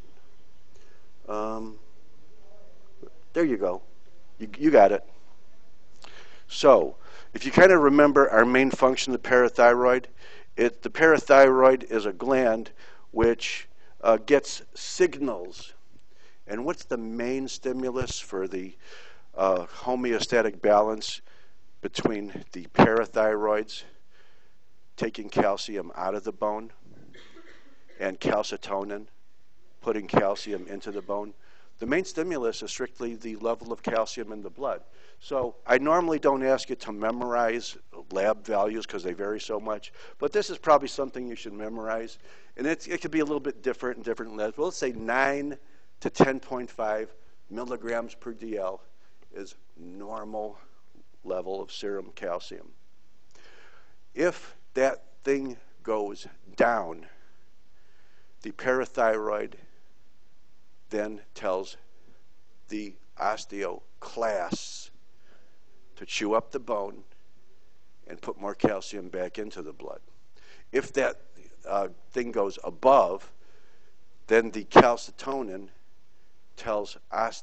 There you go. You got it. So, if you kind of remember our main function of the parathyroid, the parathyroid is a gland which gets signals. And what's the main stimulus for the homeostatic balance between the parathyroids taking calcium out of the bone and calcitonin putting calcium into the bone. The main stimulus is strictly the level of calcium in the blood. So I normally don't ask you to memorize lab values because they vary so much, but this is probably something you should memorize. And it could be a little bit different in different labs. Well, let's say 9 to 10.5 milligrams per DL is normal level of serum calcium. If that thing goes down, the parathyroid then tells the osteoclast to chew up the bone and put more calcium back into the blood. If that thing goes above, then the calcitonin tells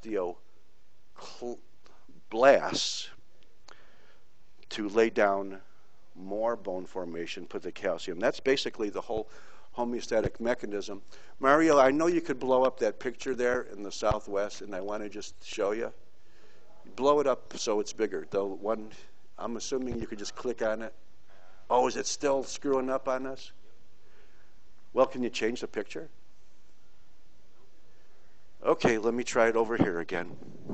osteoblasts to lay down more bone formation, put the calcium. That's basically the whole homeostatic mechanism. Mario, I know you could blow up that picture there in the southwest, and I want to just show you. Blow it up so it's bigger. The one, I'm assuming you could just click on it. Oh, is it still screwing up on us? Well, can you change the picture? Okay, let me try it over here again.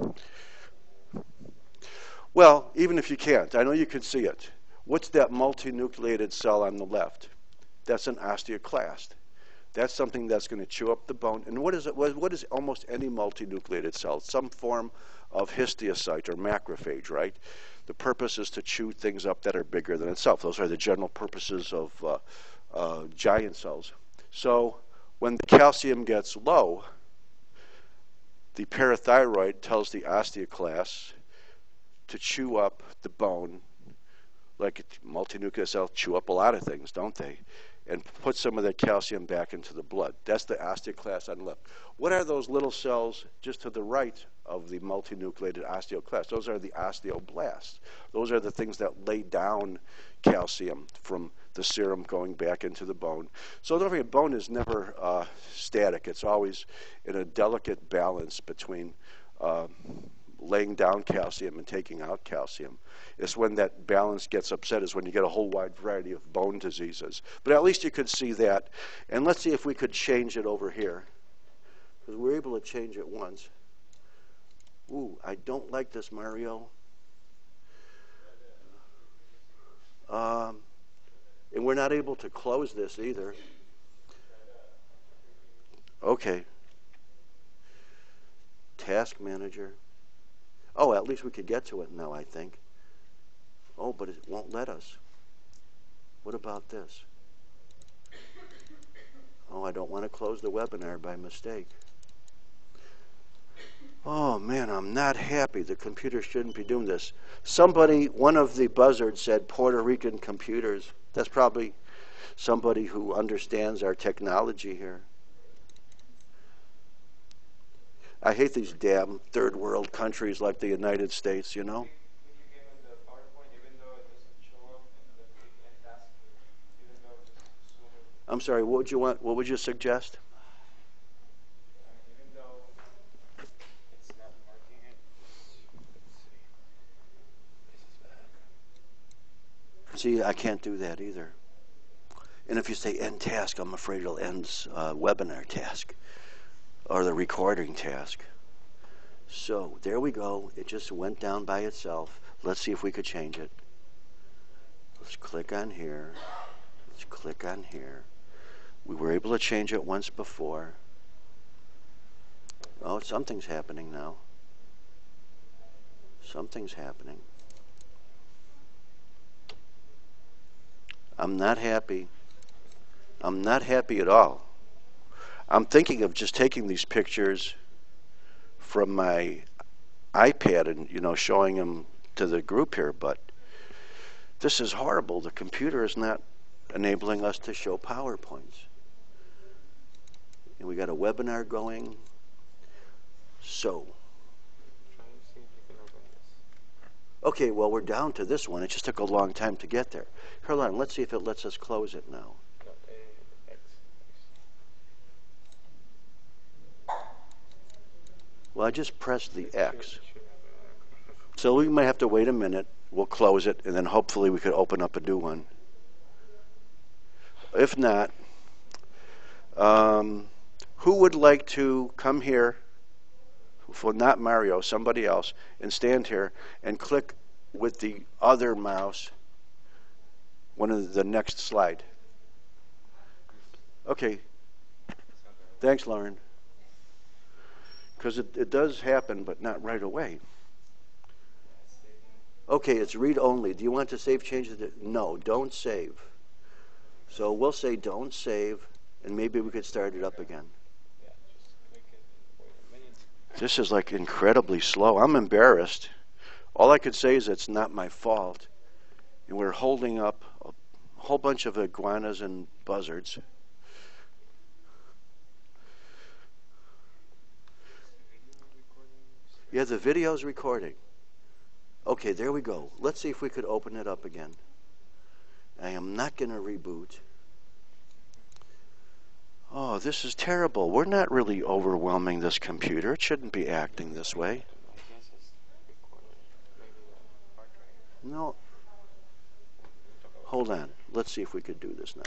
Well, even if you can't, I know you can see it. What's that multinucleated cell on the left? That's an osteoclast. That's something that's going to chew up the bone. And what is it? What is almost any multinucleated cell? Some form of histiocyte or macrophage, right? The purpose is to chew things up that are bigger than itself. Those are the general purposes of giant cells. So when the calcium gets low, the parathyroid tells the osteoclast to chew up the bone, like a multinuclear cell chew up a lot of things, don't they? And put some of that calcium back into the blood. That's the osteoclast on the left. What are those little cells just to the right of the multinucleated osteoclast? Those are the osteoblasts. Those are the things that lay down calcium from the serum going back into the bone. So don't forget, bone is never static. It's always in a delicate balance between laying down calcium and taking out calcium. It's when that balance gets upset is when you get a whole wide variety of bone diseases. But at least you could see that. And let's see if we could change it over here. Because we're able to change it once. Ooh, I don't like this, Mario. And we're not able to close this either. Okay. Task manager. Oh, at least we could get to it now, I think. Oh, but it won't let us. What about this? Oh, I don't want to close the webinar by mistake. Oh, man, I'm not happy. The computer shouldn't be doing this. Somebody, one of the buzzards said Puerto Rican computers. That's probably somebody who understands our technology here. I hate these damn third world countries like the United States, you know? When you give them the PowerPoint, even though it doesn't show up in the big end task, even though it's zoomed, I'm sorry, what would you want? What would you suggest? even though it's not marking it, let's see. This is bad. See, I can't do that either. And if you say end task, I'm afraid it'll end webinar task or the recording task. So there we go. It just went down by itself. Let's see if we could change it. Let's click on here. Let's click on here. We were able to change it once before. Oh, something's happening now. Something's happening. I'm not happy. I'm not happy at all. I'm thinking of just taking these pictures from my iPad and, you know, showing them to the group here, but this is horrible. The computer is not enabling us to show PowerPoints. And we got a webinar going. So, Try and see if you can open this. okay, well, we're down to this one. It just took a long time to get there. Hold on, let's see if it lets us close it now. No, X. Well, I just pressed the X. Should have So we might have to wait a minute. We'll close it, and then hopefully we could open up a new one. If not, who would like to come here, for not Mario, somebody else, and stand here and click with the other mouse one of the next slide? Okay. Thanks, Lauren. Because it does happen, but not right away. Okay, it's read only. Do you want to save changes? No, don't save. So we'll say don't save, and maybe we could start it up again. This is like incredibly slow. I'm embarrassed. All I could say is it's not my fault. And we're holding up a whole bunch of iguanas and buzzards. Yeah, the video's recording. Okay, there we go. Let's see if we could open it up again. I am not going to reboot. Oh, this is terrible. We're not really overwhelming this computer. It shouldn't be acting this way. No. Hold on. Let's see if we could do this now.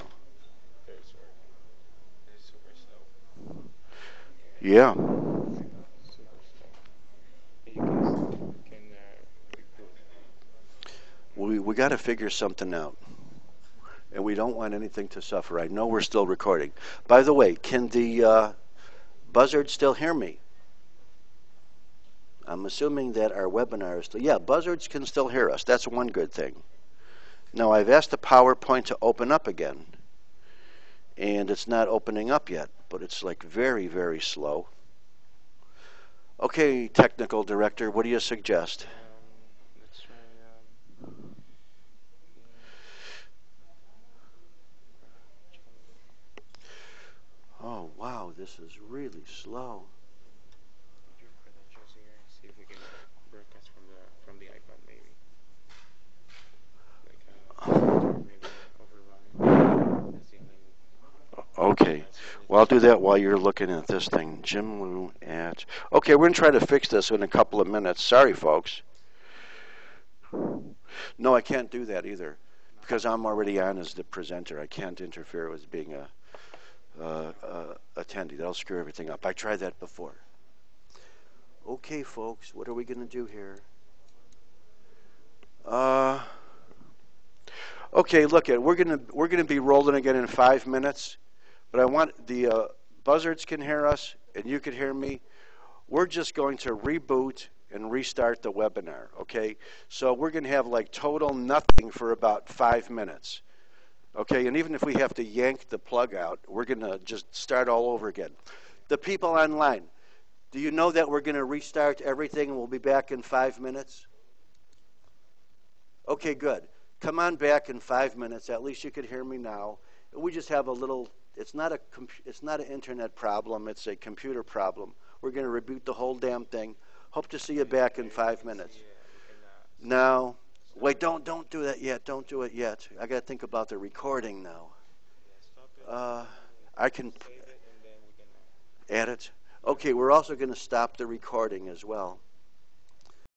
Yeah. We got to figure something out. And we don't want anything to suffer. I know we're still recording. By the way, can the buzzards still hear me? I'm assuming that our webinar is still... Yeah, buzzards can still hear us. That's one good thing. Now, I've asked the PowerPoint to open up again. And it's not opening up yet, but it's like very, very slow. Okay, technical director, what do you suggest? Let's try. Oh, wow, this is really slow. Your credentials here. See if we can broadcast from the iPad, maybe. Like maybe override. That's the only. Okay. Well, I'll do that while you're looking at this thing. Jim Lou at... Okay, we're going to try to fix this in a couple of minutes. Sorry, folks. No, I can't do that either because I'm already on as the presenter. I can't interfere with being a attendee. That'll screw everything up. I tried that before. Okay, folks, what are we going to do here? Okay, look at we're gonna be rolling again in 5 minutes, but I want the buzzards can hear us and you can hear me. We're just going to reboot and restart the webinar. Okay, so we're going to have like total nothing for about 5 minutes. Okay, and even if we have to yank the plug out, we're going to just start all over again. The people online, do you know that we're going to restart everything and we'll be back in 5 minutes? Okay, good. Come on back in 5 minutes. At least you could hear me now. We just have a little, it's not an internet problem, it's a computer problem. We're going to reboot the whole damn thing. Hope to see you back in 5 minutes. Now, wait, don't do that yet. Don't do it yet. I got to think about the recording now. I can add it. Okay, we're also going to stop the recording as well.